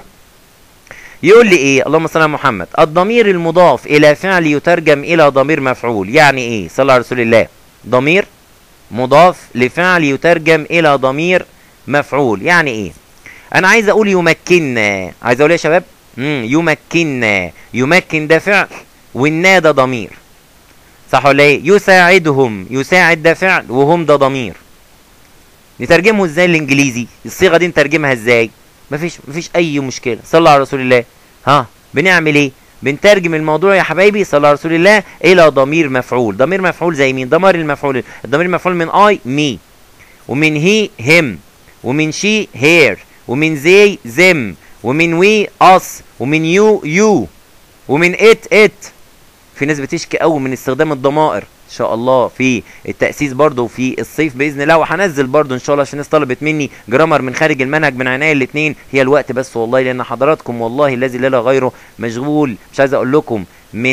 يقول لي ايه؟ اللهم صل على محمد. الضمير المضاف الى فعل يترجم الى ضمير مفعول. يعني ايه؟ صلى على رسول الله. ضمير مضاف لفعل يترجم الى ضمير مفعول. يعني ايه؟ انا عايز اقول يمكننا. عايز اقول ايه يا شباب؟ يمكننا. يمكن ده فعل والنا ده ضمير، صح ولا ايه؟ يساعدهم. يساعد ده فعل وهم ده ضمير. نترجمه ازاي الانجليزي؟ الصيغه دي نترجمها ازاي؟ مفيش اي مشكله. صلى على رسول الله. بنعمل ايه؟ بنترجم الموضوع يا حبايبي صلى على رسول الله الى ضمير مفعول. ضمير مفعول زي مين؟ ضمير المفعول. الضمير المفعول من اي مي، ومن هي هم، ومن شي هير، ومن زي زم، ومن وي اس، ومن يو، ومن ات. في ناس بتشكي قوي من استخدام الضمائر ان شاء الله في التأسيس برضو في الصيف باذن الله، وهنزل برضو ان شاء الله عشان الناس طلبت مني جرامر من خارج المنهج من عناية الاثنين. هي الوقت بس والله، لان حضراتكم والله الذي لا غيره مشغول، مش عايز اقول لكم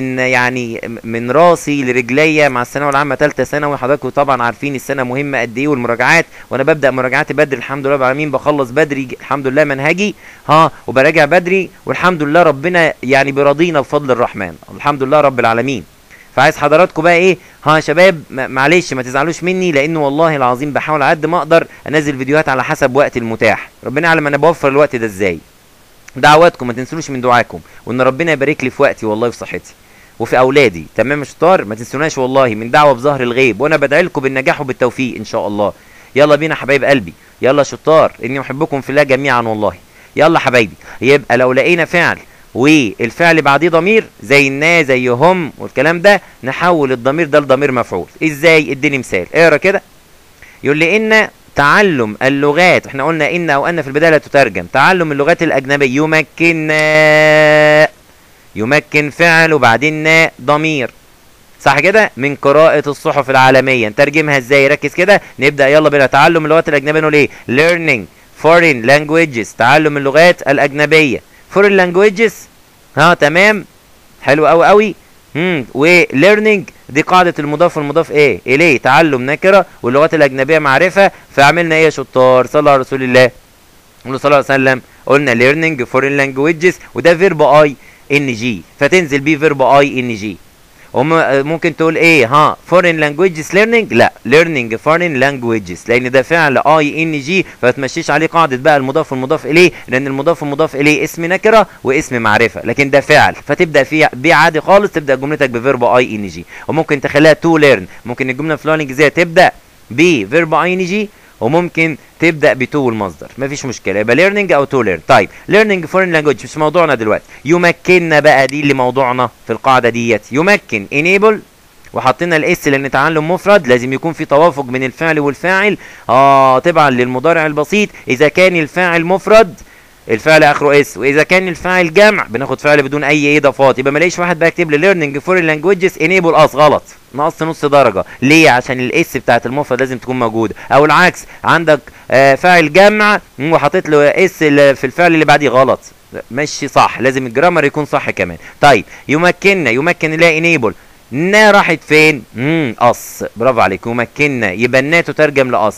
من راسي لرجليا مع الثانويه العامه ثالثه ثانوي. حضراتكم طبعا عارفين السنه مهمه قد ايه والمراجعات، وانا ببدا مراجعاتي بدري الحمد لله رب العالمين، بخلص بدري الحمد لله منهجي وبراجع بدري، والحمد لله ربنا يعني بيرضينا بفضل الرحمن الحمد لله رب العالمين. فعايز حضراتكم بقى ايه يا شباب، معلش ما تزعلوش مني، لان والله العظيم بحاول على قد ما اقدر انزل فيديوهات على حسب وقت المتاح. ربنا يعلم انا بوفر الوقت ده ازاي. دعواتكم ما تنسونوش من دعاكم، وان ربنا يبارك لي في وقتي والله وفي صحتي وفي اولادي. تمام يا شطار؟ ما تنسوناش والله من دعوه بظهر الغيب، وانا بدعي لكم بالنجاح وبالتوفيق ان شاء الله. يلا بينا حبايب قلبي، يلا شطار، اني احبكم في الله جميعا والله. يلا حبايبي، يبقى لو لقينا فعل والفعل بعديه ضمير زي النا زي هم والكلام ده، نحول الضمير ده لضمير مفعول. ازاي؟ اديني مثال. اقرا كده. يقول لي ان تعلم اللغات، احنا قلنا ان او ان في البدايه لا تترجم. تعلم اللغات الاجنبيه يمكن فعل وبعدين ضمير، صح كده؟ من قراءة الصحف العالمية. نترجمها ازاي؟ ركز كده، نبدأ يلا بينا. تعلم اللغات الأجنبية نقول ايه؟ learning foreign languages، تعلم اللغات الأجنبية. foreign languages تمام، حلو قوي قوي. و learning دي قاعدة المضاف والمضاف ايه؟ اليه، تعلم نكرة واللغات الأجنبية معرفة. فعملنا ايه يا شطار؟ صلى على رسول الله صلى الله عليه وسلم. قلنا learning foreign languages، وده فيرب اي. ان جي، فتنزل بيه فيرب اي ان جي. ممكن تقول ايه؟ ها foreign languages learning، لا learning foreign languages، لان ده فعل اي ان جي، فتمشيش عليه قاعده بقى المضاف والمضاف اليه، لان المضاف والمضاف اليه اسم نكره واسم معرفه، لكن ده فعل فتبدا فيه بيه عادي خالص، تبدا جملتك بفيرب اي ان جي. وممكن تخليها to learn، ممكن الجمله في اللغه الانجليزيه تبدا بفيرب اي ان جي، وممكن تبدا بتو المصدر، مفيش مشكله، يبقى learning او to learn. طيب learning foreign language مش موضوعنا دلوقتي. يمكننا بقى دي اللي موضوعنا في القاعده ديت. يمكن enable، وحطينا الاس لان تعلم مفرد لازم يكون في توافق بين الفعل والفاعل طبعا للمضارع البسيط. اذا كان الفاعل مفرد الفعل اخره اس، واذا كان الفاعل جمع بناخد فعل بدون اي اضافات. يبقى ما الاقيش واحد بقى يكتب لي learning foreign languages enable غلط، نقص نص درجه. ليه؟ عشان الاس بتاعت المفرد لازم تكون موجوده، او العكس عندك فاعل جمع وحطيت له اس في الفعل اللي بعديه غلط، ماشي صح، لازم الجرامر يكون صح كمان. طيب يمكننا، يمكن نلاقي enable، نا راحت فين؟ اس، برافو عليك، يمكننا يبقى النا تترجم لاس.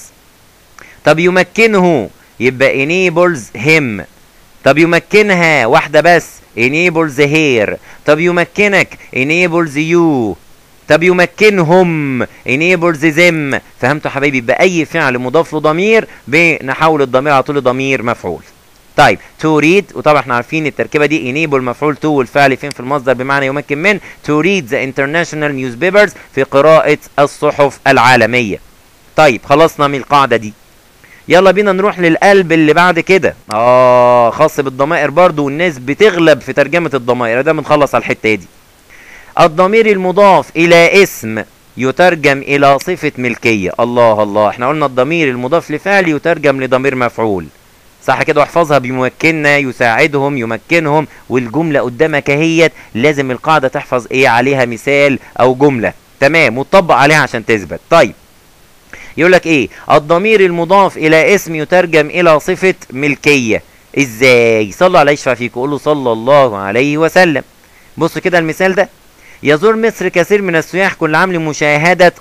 طب يمكنه يبقى enables him. طب يمكنها واحدة بس enables her. طب يمكنك enables you. طب يمكنهم enables them. فهمتوا حبايبي؟ يبقى أي فعل مضاف له ضمير بنحول الضمير على طول لضمير مفعول. طيب to read، وطبعا احنا عارفين التركيبة دي enable مفعول to والفعل فين في المصدر بمعنى يمكن من to read the international newspapers، في قراءة الصحف العالمية. طيب خلصنا من القاعدة دي، يلا بينا نروح للقلب اللي بعد كده، خاص بالضمائر برضو، والناس بتغلب في ترجمة الضمائر، ده بنخلص على الحتة دي. الضمير المضاف إلى اسم يترجم إلى صفة ملكية. الله الله، احنا قلنا الضمير المضاف لفعل يترجم لضمير مفعول، صح كده؟ واحفظها بيمكننا، يساعدهم، يمكنهم، والجملة قدامك اهيت، لازم القاعدة تحفظ ايه عليها مثال أو جملة، تمام، وتطبق عليها عشان تثبت. طيب يقول لك ايه؟ الضمير المضاف الى اسم يترجم الى صفة ملكية. ازاي؟ صلوا عليه يشفع فيكم، قولوا صلى الله عليه وسلم. بصوا كده المثال ده، يزور مصر كثير من السياح كل عام لمشاهدة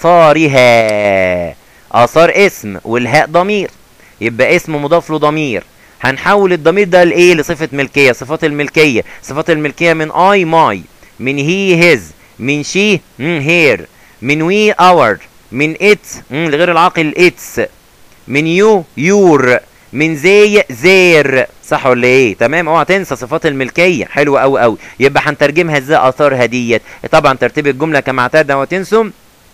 آثارها. آثار اسم والهاء ضمير، يبقى اسم مضاف له ضمير، هنحول الضمير ده لايه؟ لصفة ملكية. صفات الملكية، صفات الملكية من اي ماي، من هي هيز، من شي هير، من وي اور، من اتس لغير العاقل اتس، من يو يور، من زي زير، صح ولا ايه؟ تمام، اوعى تنسى صفات الملكيه، حلوه قوي قوي. يبقى هنترجمها ازاي اثارها ديت؟ طبعا ترتيب الجمله كما اعتدنا وتنسوا.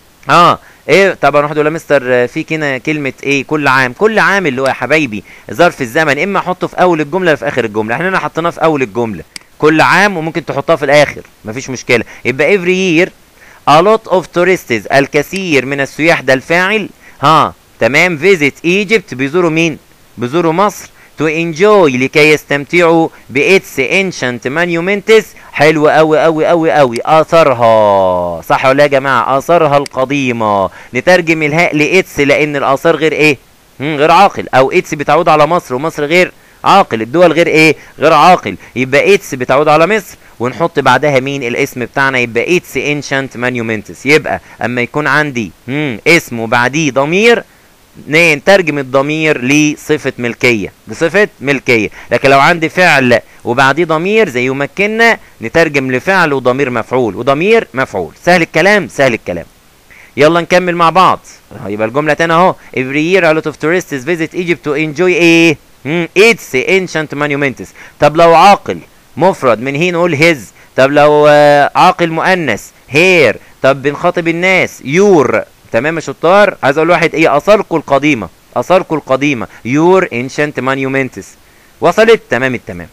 ايه طبعا واحد يقول يا مستر في كده كلمه ايه كل عام؟ كل عام اللي هو يا حبايبي ظرف الزمن، اما احطه في اول الجمله ولا في اخر الجمله. احنا هنا حطيناه في اول الجمله كل عام، وممكن تحطها في الاخر مفيش مشكله. يبقى every year a lot of tourists، الكثير من السياح، ده الفاعل، تمام، visit Egypt، بيزوروا مين؟ بيزوروا مصر، to enjoy لكي يستمتعوا بإتس ancient monuments، حلو قوي قوي قوي قوي، آثارها، صح ولا يا جماعة؟ آثارها القديمة. نترجم الهاء لإتس لأن الآثار غير إيه؟ غير عاقل، أو إتس بتعود على مصر ومصر غير عاقل، الدول غير ايه؟ غير عاقل. يبقى اتس بتعود على مصر، ونحط بعدها مين؟ الاسم بتاعنا، يبقى اتس انشنت مانيومنتس. يبقى اما يكون عندي اسم وبعديه ضمير، نترجم الضمير لصفة ملكية، لصفة ملكية. لكن لو عندي فعل وبعديه ضمير زي يمكننا، نترجم لفعل وضمير مفعول وضمير مفعول. سهل الكلام؟ سهل الكلام. يلا نكمل مع بعض. يبقى الجملة تاني اهو، every year a lot of tourists visit Egypt to enjoy ايه؟ its ancient monuments. طب لو عاقل مفرد من هنا نقول his. طب لو عاقل مؤنث هير. طب بنخاطب الناس يور. تمام يا شطار؟ عايز اقول واحد ايه؟ اثاركم القديمه، اثاركم القديمه، يور ancient monuments. وصلت؟ تمام التمام.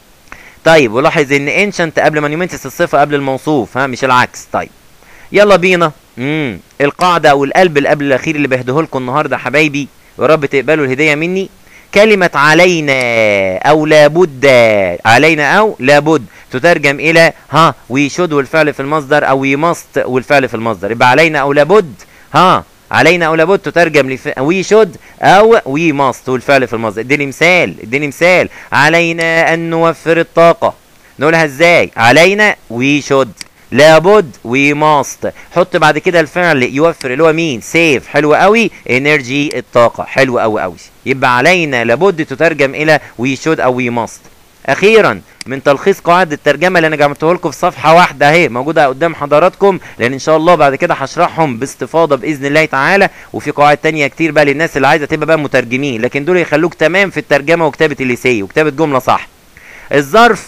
طيب ولاحظ ان ancient قبل monuments الصفه قبل الموصوف، مش العكس. طيب يلا بينا القاعده والقلب اللي قبل الاخير اللي بهديه لكم النهارده حبايبي، يا رب تقبلوا الهديه مني. كلمة علينا أو لابد، علينا أو لابد تترجم إلى we should والفعل في المصدر، أو we must والفعل في المصدر. يبقى علينا أو لابد، علينا أو لابد تترجم we should أو we must والفعل في المصدر. اديني مثال، اديني مثال. علينا أن نوفر الطاقة، نقولها إزاي؟ علينا we should، لابد we must. حط بعد كده الفعل يوفر اللي هو مين؟ سيف، حلو قوي، انرجي الطاقة، حلو قوي قوي. يبقى علينا لابد تترجم الى we should او we must. اخيرا من تلخيص قواعد الترجمه اللي انا جمعته لكم في صفحه واحده اهي موجوده قدام حضراتكم، لان ان شاء الله بعد كده هشرحهم باستفاضه باذن الله تعالى، وفي قواعد تانية كتير بقى للناس اللي عايزه تبقى بقى مترجمين، لكن دول يخلوك تمام في الترجمه وكتابه الليسي وكتابه جمله صح. الظرف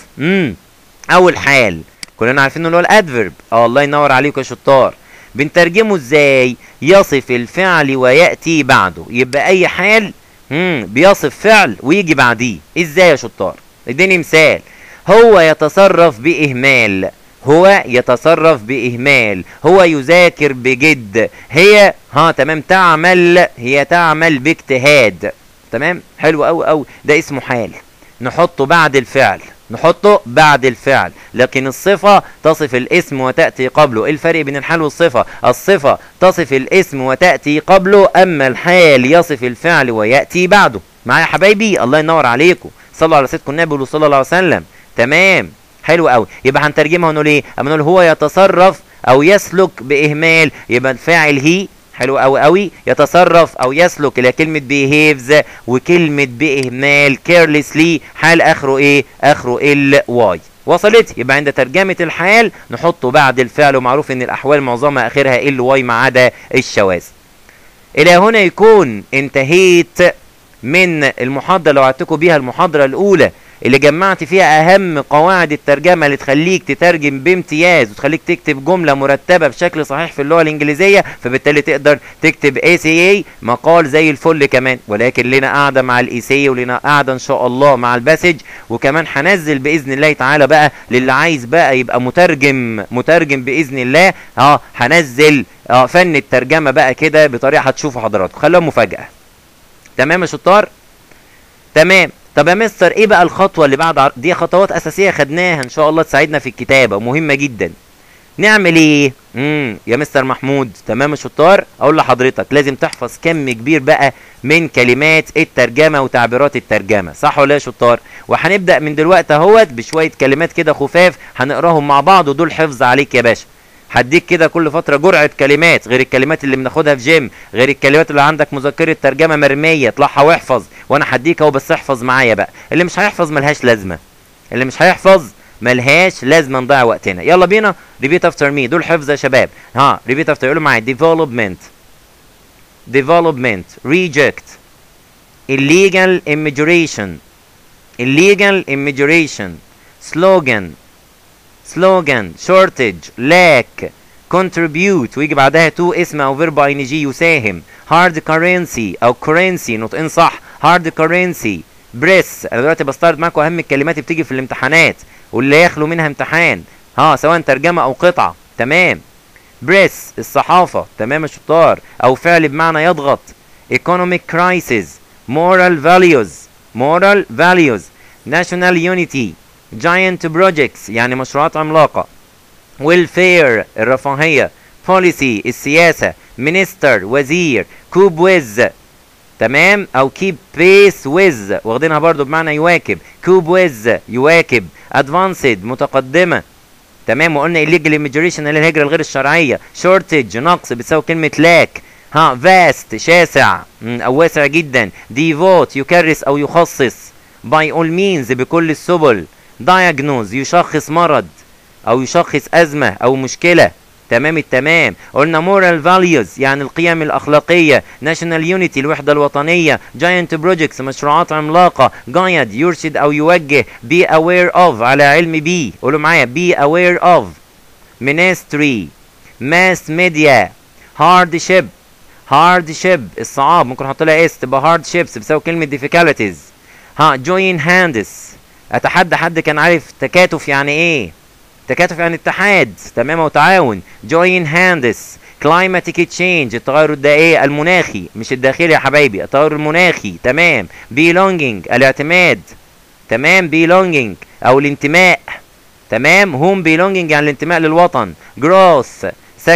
اول حال كلنا عارفين اللي هو الادفيرب. الله ينور عليكم يا شطار. بنترجمه ازاي؟ يصف الفعل وياتي بعده. يبقى اي حال بيصف فعل ويجي بعديه. ازاي يا شطار؟ اديني مثال. هو يتصرف باهمال. هو يتصرف باهمال. هو يذاكر بجد. هي تمام تعمل. هي تعمل باجتهاد. تمام، حلو قوي قوي. ده اسمه حال، نحطه بعد الفعل، نحطه بعد الفعل. لكن الصفة تصف الاسم وتأتي قبله. ايه الفرق بين الحال والصفة؟ الصفة تصف الاسم وتأتي قبله، اما الحال يصف الفعل ويأتي بعده. معايا يا حبايبي؟ الله ينور عليكم. صلوا على سيدكم النبي صلى الله عليه وسلم. تمام، حلو قوي. يبقى هنترجمها ونقول ايه؟ اما نقول هو يتصرف او يسلك باهمال، يبقى الفاعل هي. حلو قوي قوي. يتصرف او يسلك الى كلمه behaves، وكلمه باهمال carelessly حال اخره ايه؟ اخره ال واي. وصلت؟ يبقى عند ترجمه الحال نحطه بعد الفعل، ومعروف ان الاحوال معظمها اخرها ال واي ما عدا الشواذ. الى هنا يكون انتهيت من المحاضره اللي وعدتكم بيها، المحاضره الاولى اللي جمعت فيها اهم قواعد الترجمه اللي تخليك تترجم بامتياز وتخليك تكتب جمله مرتبه بشكل صحيح في اللغه الانجليزيه، فبالتالي تقدر تكتب ACA مقال زي الفل كمان. ولكن لنا قاعده مع الإيسي، ولنا قاعده ان شاء الله مع الباسج، وكمان هنزل باذن الله تعالى بقى للي عايز بقى يبقى مترجم باذن الله. هنزل فن الترجمه بقى كده بطريقه هتشوفوا حضراتكم، خلوها مفاجاه. تمام يا شطار؟ تمام. طب يا مستر ايه بقى الخطوه اللي بعد دي؟ خطوات اساسيه خدناها ان شاء الله تساعدنا في الكتابه ومهمه جدا. نعمل ايه؟ يا مستر محمود. تمام يا شطار. اقول لحضرتك لازم تحفظ كم كبير بقى من كلمات الترجمه وتعبيرات الترجمه، صح ولا يا شطار؟ وهنبدا من دلوقتي اهوت بشويه كلمات كده خفاف هنقراهم مع بعض، ودول حفظ عليك يا باشا. هديك كده كل فتره جرعه كلمات، غير الكلمات اللي بناخدها في جيم، غير الكلمات اللي عندك مذكره ترجمه مرميه اطلعها واحفظ، وانا هديك اهو بس احفظ معايا بقى. اللي مش هيحفظ ملهاش لازمه، اللي مش هيحفظ ملهاش لازمه نضيع وقتنا. يلا بينا. ريبيت افتر مي. دول حفظ يا شباب. ريبيت افتر. يقولوا معايا. development reject illegal immigration slogan shortage lack contribute ويجي بعدها to اسم او فيرب ing يساهم. hard currency او currency نطقين صح. hard currency بريس. انا دلوقتي بستعرض معاكم اهم الكلمات بتيجي في الامتحانات واللي يخلو منها امتحان سواء ترجمه او قطعه. تمام. بريس الصحافه. تمام يا شطار. او فعل بمعنى يضغط. economic crisis moral values national unity giant projects يعني مشروعات عملاقه. welfare الرفاهيه. policy السياسه. minister وزير. cope with تمام او keep pace with واخدينها برضو بمعنى يواكب. cope with يواكب. advanced متقدمه. تمام. وقلنا illegal immigration اللي هي الهجره الغير الشرعيه. shortage نقص بتساوي كلمه lack. vast شاسع او واسع جدا. devote يكرس او يخصص. by all means بكل السبل. diagnose يشخص مرض او يشخص ازمه او مشكله. تمام التمام. قلنا moral values يعني القيم الأخلاقية. national unity الوحدة الوطنية. giant projects مشروعات عملاقة. guide يرشد أو يوجه. be aware of على علم بيه. قولوا معايا be aware of. ministry mass media hardship الصعاب ممكن نحط لها اس تبقى hardships بتساوي كلمة difficulties. join hands أتحدى حد كان عارف تكاتف يعني إيه؟ تكاتف يعني اتحاد. تمام وتعاون. join hands climatic change التغير الدائري المناخي مش الداخلي يا حبايبي، التغير المناخي. تمام. belonging الاعتماد. تمام. belonging او الانتماء. تمام. home belonging يعني الانتماء للوطن. growth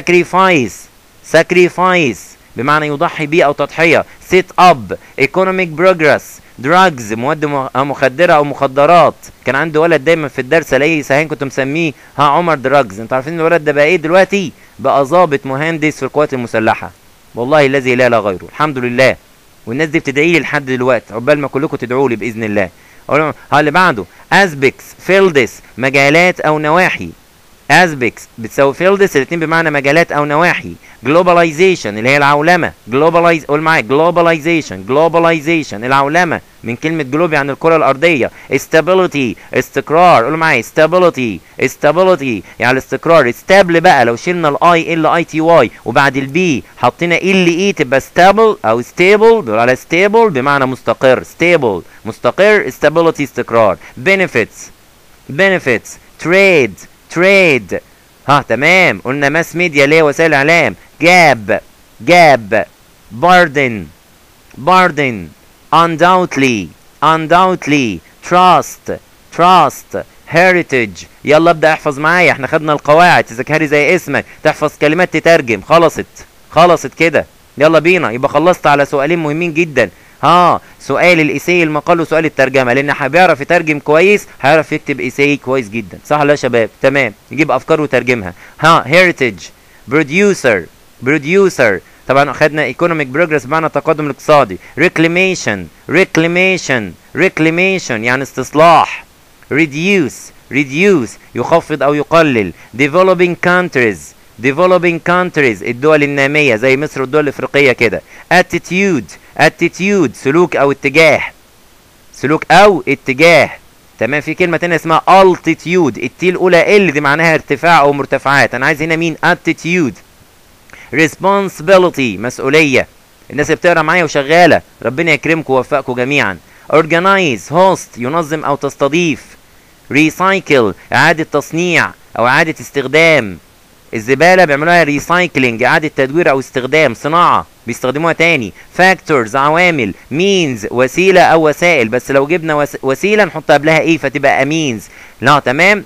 sacrifice بمعنى يضحي بيه او تضحية. set up economic progress. drugs مواد مخدرة او مخدرات. كان عندي ولد دايما في الدرس الاقيه سهين كنت مسميه عمر دراجز. انتوا عارفين الولد ده بقى ايه دلوقتي؟ بقى ضابط مهندس في القوات المسلحة. والله الذي لا غيره. الحمد لله. والناس دي بتدعي لي لحد دلوقتي، عقبال ما كلكم تدعوا لي باذن الله. ها اللي بعده aspects fields مجالات او نواحي. aspects بتساوي fields الاتنين بمعنى مجالات او نواحي. globalization اللي هي العولمه. قول معايا globalization العولمه من كلمه جلوب يعني الكره الارضيه. stability استقرار. قول معايا stability يعني الاستقرار. stable بقى لو شلنا الاي ال اي تي واي وبعد البي حطينا ال اي تبقى stable او stable. بيقول على stable بمعنى مستقر. stable مستقر. stability استقرار. benefits trade ها تمام. قلنا ماس ميديا اللي هي وسائل الاعلام. جاب burden undoubtedly trust heritage. يلا ابدا احفظ معايا. احنا خدنا القواعد تذكري زي اسمك تحفظ كلمات تترجم. خلصت كده. يلا بينا. يبقى خلصت على سؤالين مهمين جدا. سؤال الايساي المقال وسؤال الترجمه، لان بيعرف يترجم كويس هيعرف يكتب ايساي كويس جدا. صح ولا يا شباب؟ تمام. يجيب افكار ويترجمها. heritage producer طبعا خدنا ايكونوميك بروجرس بمعنى التقدم الاقتصادي. reclamation يعني استصلاح. reduce يخفض او يقلل. developing countries الدول النامية زي مصر والدول الافريقية كده. attitude سلوك او اتجاه. تمام. في كلمة تانية اسمها altitude التي الاولى ال دي معناها ارتفاع او مرتفعات. انا عايز هنا مين؟ attitude. responsibility مسؤولية. الناس اللي بتقرا معايا وشغالة ربنا يكرمكم ويوفقكم جميعا. organize host ينظم او تستضيف. recycle اعادة تصنيع او اعادة استخدام. الزبالة بيعملوها ريسايكلينج اعادة تدوير او استخدام. صناعة بيستخدموها تاني. factors عوامل. means وسيلة او وسائل، بس لو جبنا وسيلة نحط قبلها ايه فتبقى means. لا تمام.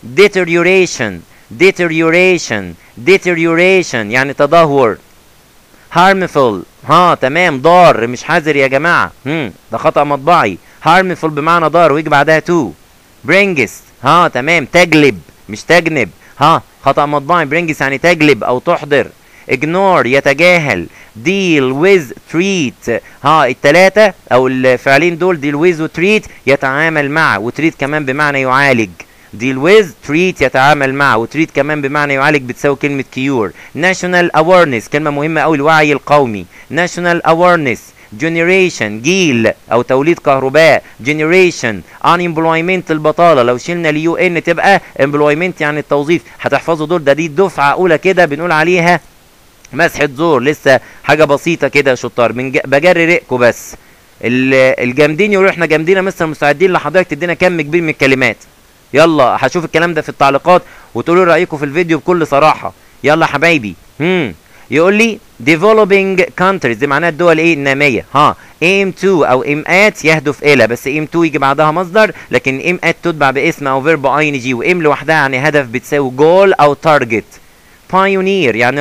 deterioration يعني تدهور. harmful تمام ضار مش حذر يا جماعة. ده خطأ مطبعي. harmful بمعنى ضار ويجي بعدها to. brings تمام تجلب مش تجنب. خطأ مطبعي. brings يعني تجلب او تحضر. ignore يتجاهل. deal with treat التلاتة او الفعلين دول deal with و treat يتعامل مع، و treat كمان بمعنى يعالج. deal with treat يتعامل مع، و treat كمان بمعنى يعالج بتساوي كلمة cure. national awareness كلمة مهمة أوي الوعي القومي. national awareness. generation جيل أو توليد كهرباء. generation. unemployment البطالة لو شلنا اليو ان تبقى employment يعني التوظيف. هتحفظوا دول. دي دفعة أولى كده بنقول عليها مسحة زور، لسه حاجة بسيطة كده يا شطار. بجري ريقكم بس. الجامدين يقولوا احنا جامدين مستر مستعدين لحضرتك تدينا كم كبير من الكلمات. يلا هشوف الكلام ده في التعليقات وتقولوا رأيكم في الفيديو بكل صراحة. يلا حبايبي. يقول لي developing countries دي معناها الدول ايه؟ النامية. aim to او aim at يهدف الى، بس aim to يجي بعدها مصدر، لكن aim at تتبع باسم او verb ing، و aim لوحدها يعني هدف بتساوي goal او target. pioneer يعني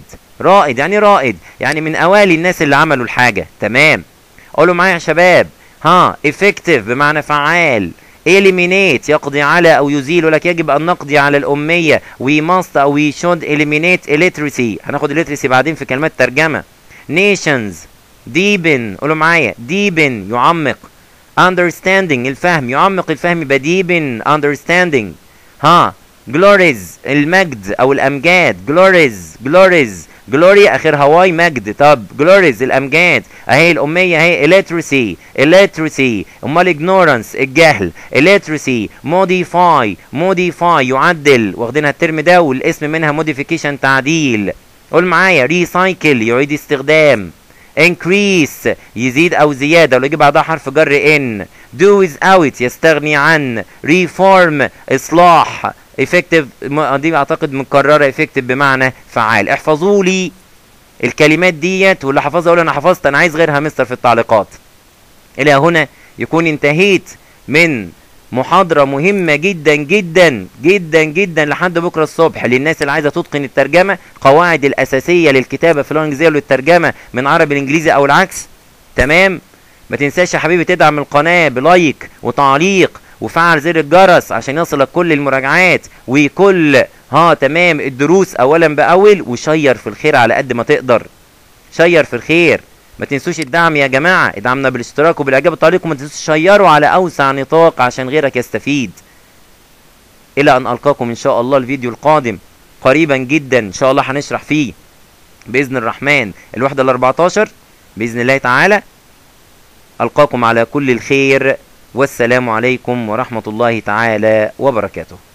يعني من اوائل الناس اللي عملوا الحاجة. تمام. قولوا معايا يا شباب. effective بمعنى فعال. eliminate يقضي على او يزيل، لك يجب ان نقضي على الامية. we must او we should eliminate illiteracy. هناخد illiteracy بعدين في كلمات ترجمة. nations deepen. قولوا معايا deepen يعمق. understanding الفهم يعمق الفهم يبقى deepen understanding. glories المجد او الامجاد. glory اخرها واي مجد. طب glories الامجاد اهي. الاميه اهي illiteracy. امال ignorance الجهل. illiteracy modify يعدل، واخدينها الترم ده والاسم منها modification تعديل. قول معايا recycle يعيد استخدام. increase يزيد او زياده ولو يجي بعدها حرف جر ان. do without يستغني عن. reform اصلاح. effective دي اعتقد مكرره. effective بمعنى فعال. احفظوا لي الكلمات ديت، واللي حفظها يقول انا حفظت انا عايز غيرها مستر في التعليقات. الى هنا يكون انتهيت من محاضرة مهمة جدا جدا جدا جدا لحد بكرة الصبح للناس اللي عايزة تتقن الترجمة. قواعد الأساسية للكتابة في اللغة الإنجليزية وللترجمة من عربي لإنجليزي أو العكس. تمام. ما تنساش يا حبيبي تدعم القناة بلايك وتعليق وفعل زر الجرس عشان يصلك كل المراجعات وكل تمام الدروس أولا بأول، وشير في الخير على قد ما تقدر. شير في الخير. ما تنسوش الدعم يا جماعة، ادعمنا بالاشتراك وبالاعجاب التعليق، وما تنسوش تشيروا على اوسع نطاق عشان غيرك يستفيد. الى ان القاكم ان شاء الله الفيديو القادم قريبا جدا ان شاء الله، هنشرح فيه باذن الرحمن الوحدة ال14 باذن الله تعالى. القاكم على كل الخير، والسلام عليكم ورحمة الله تعالى وبركاته.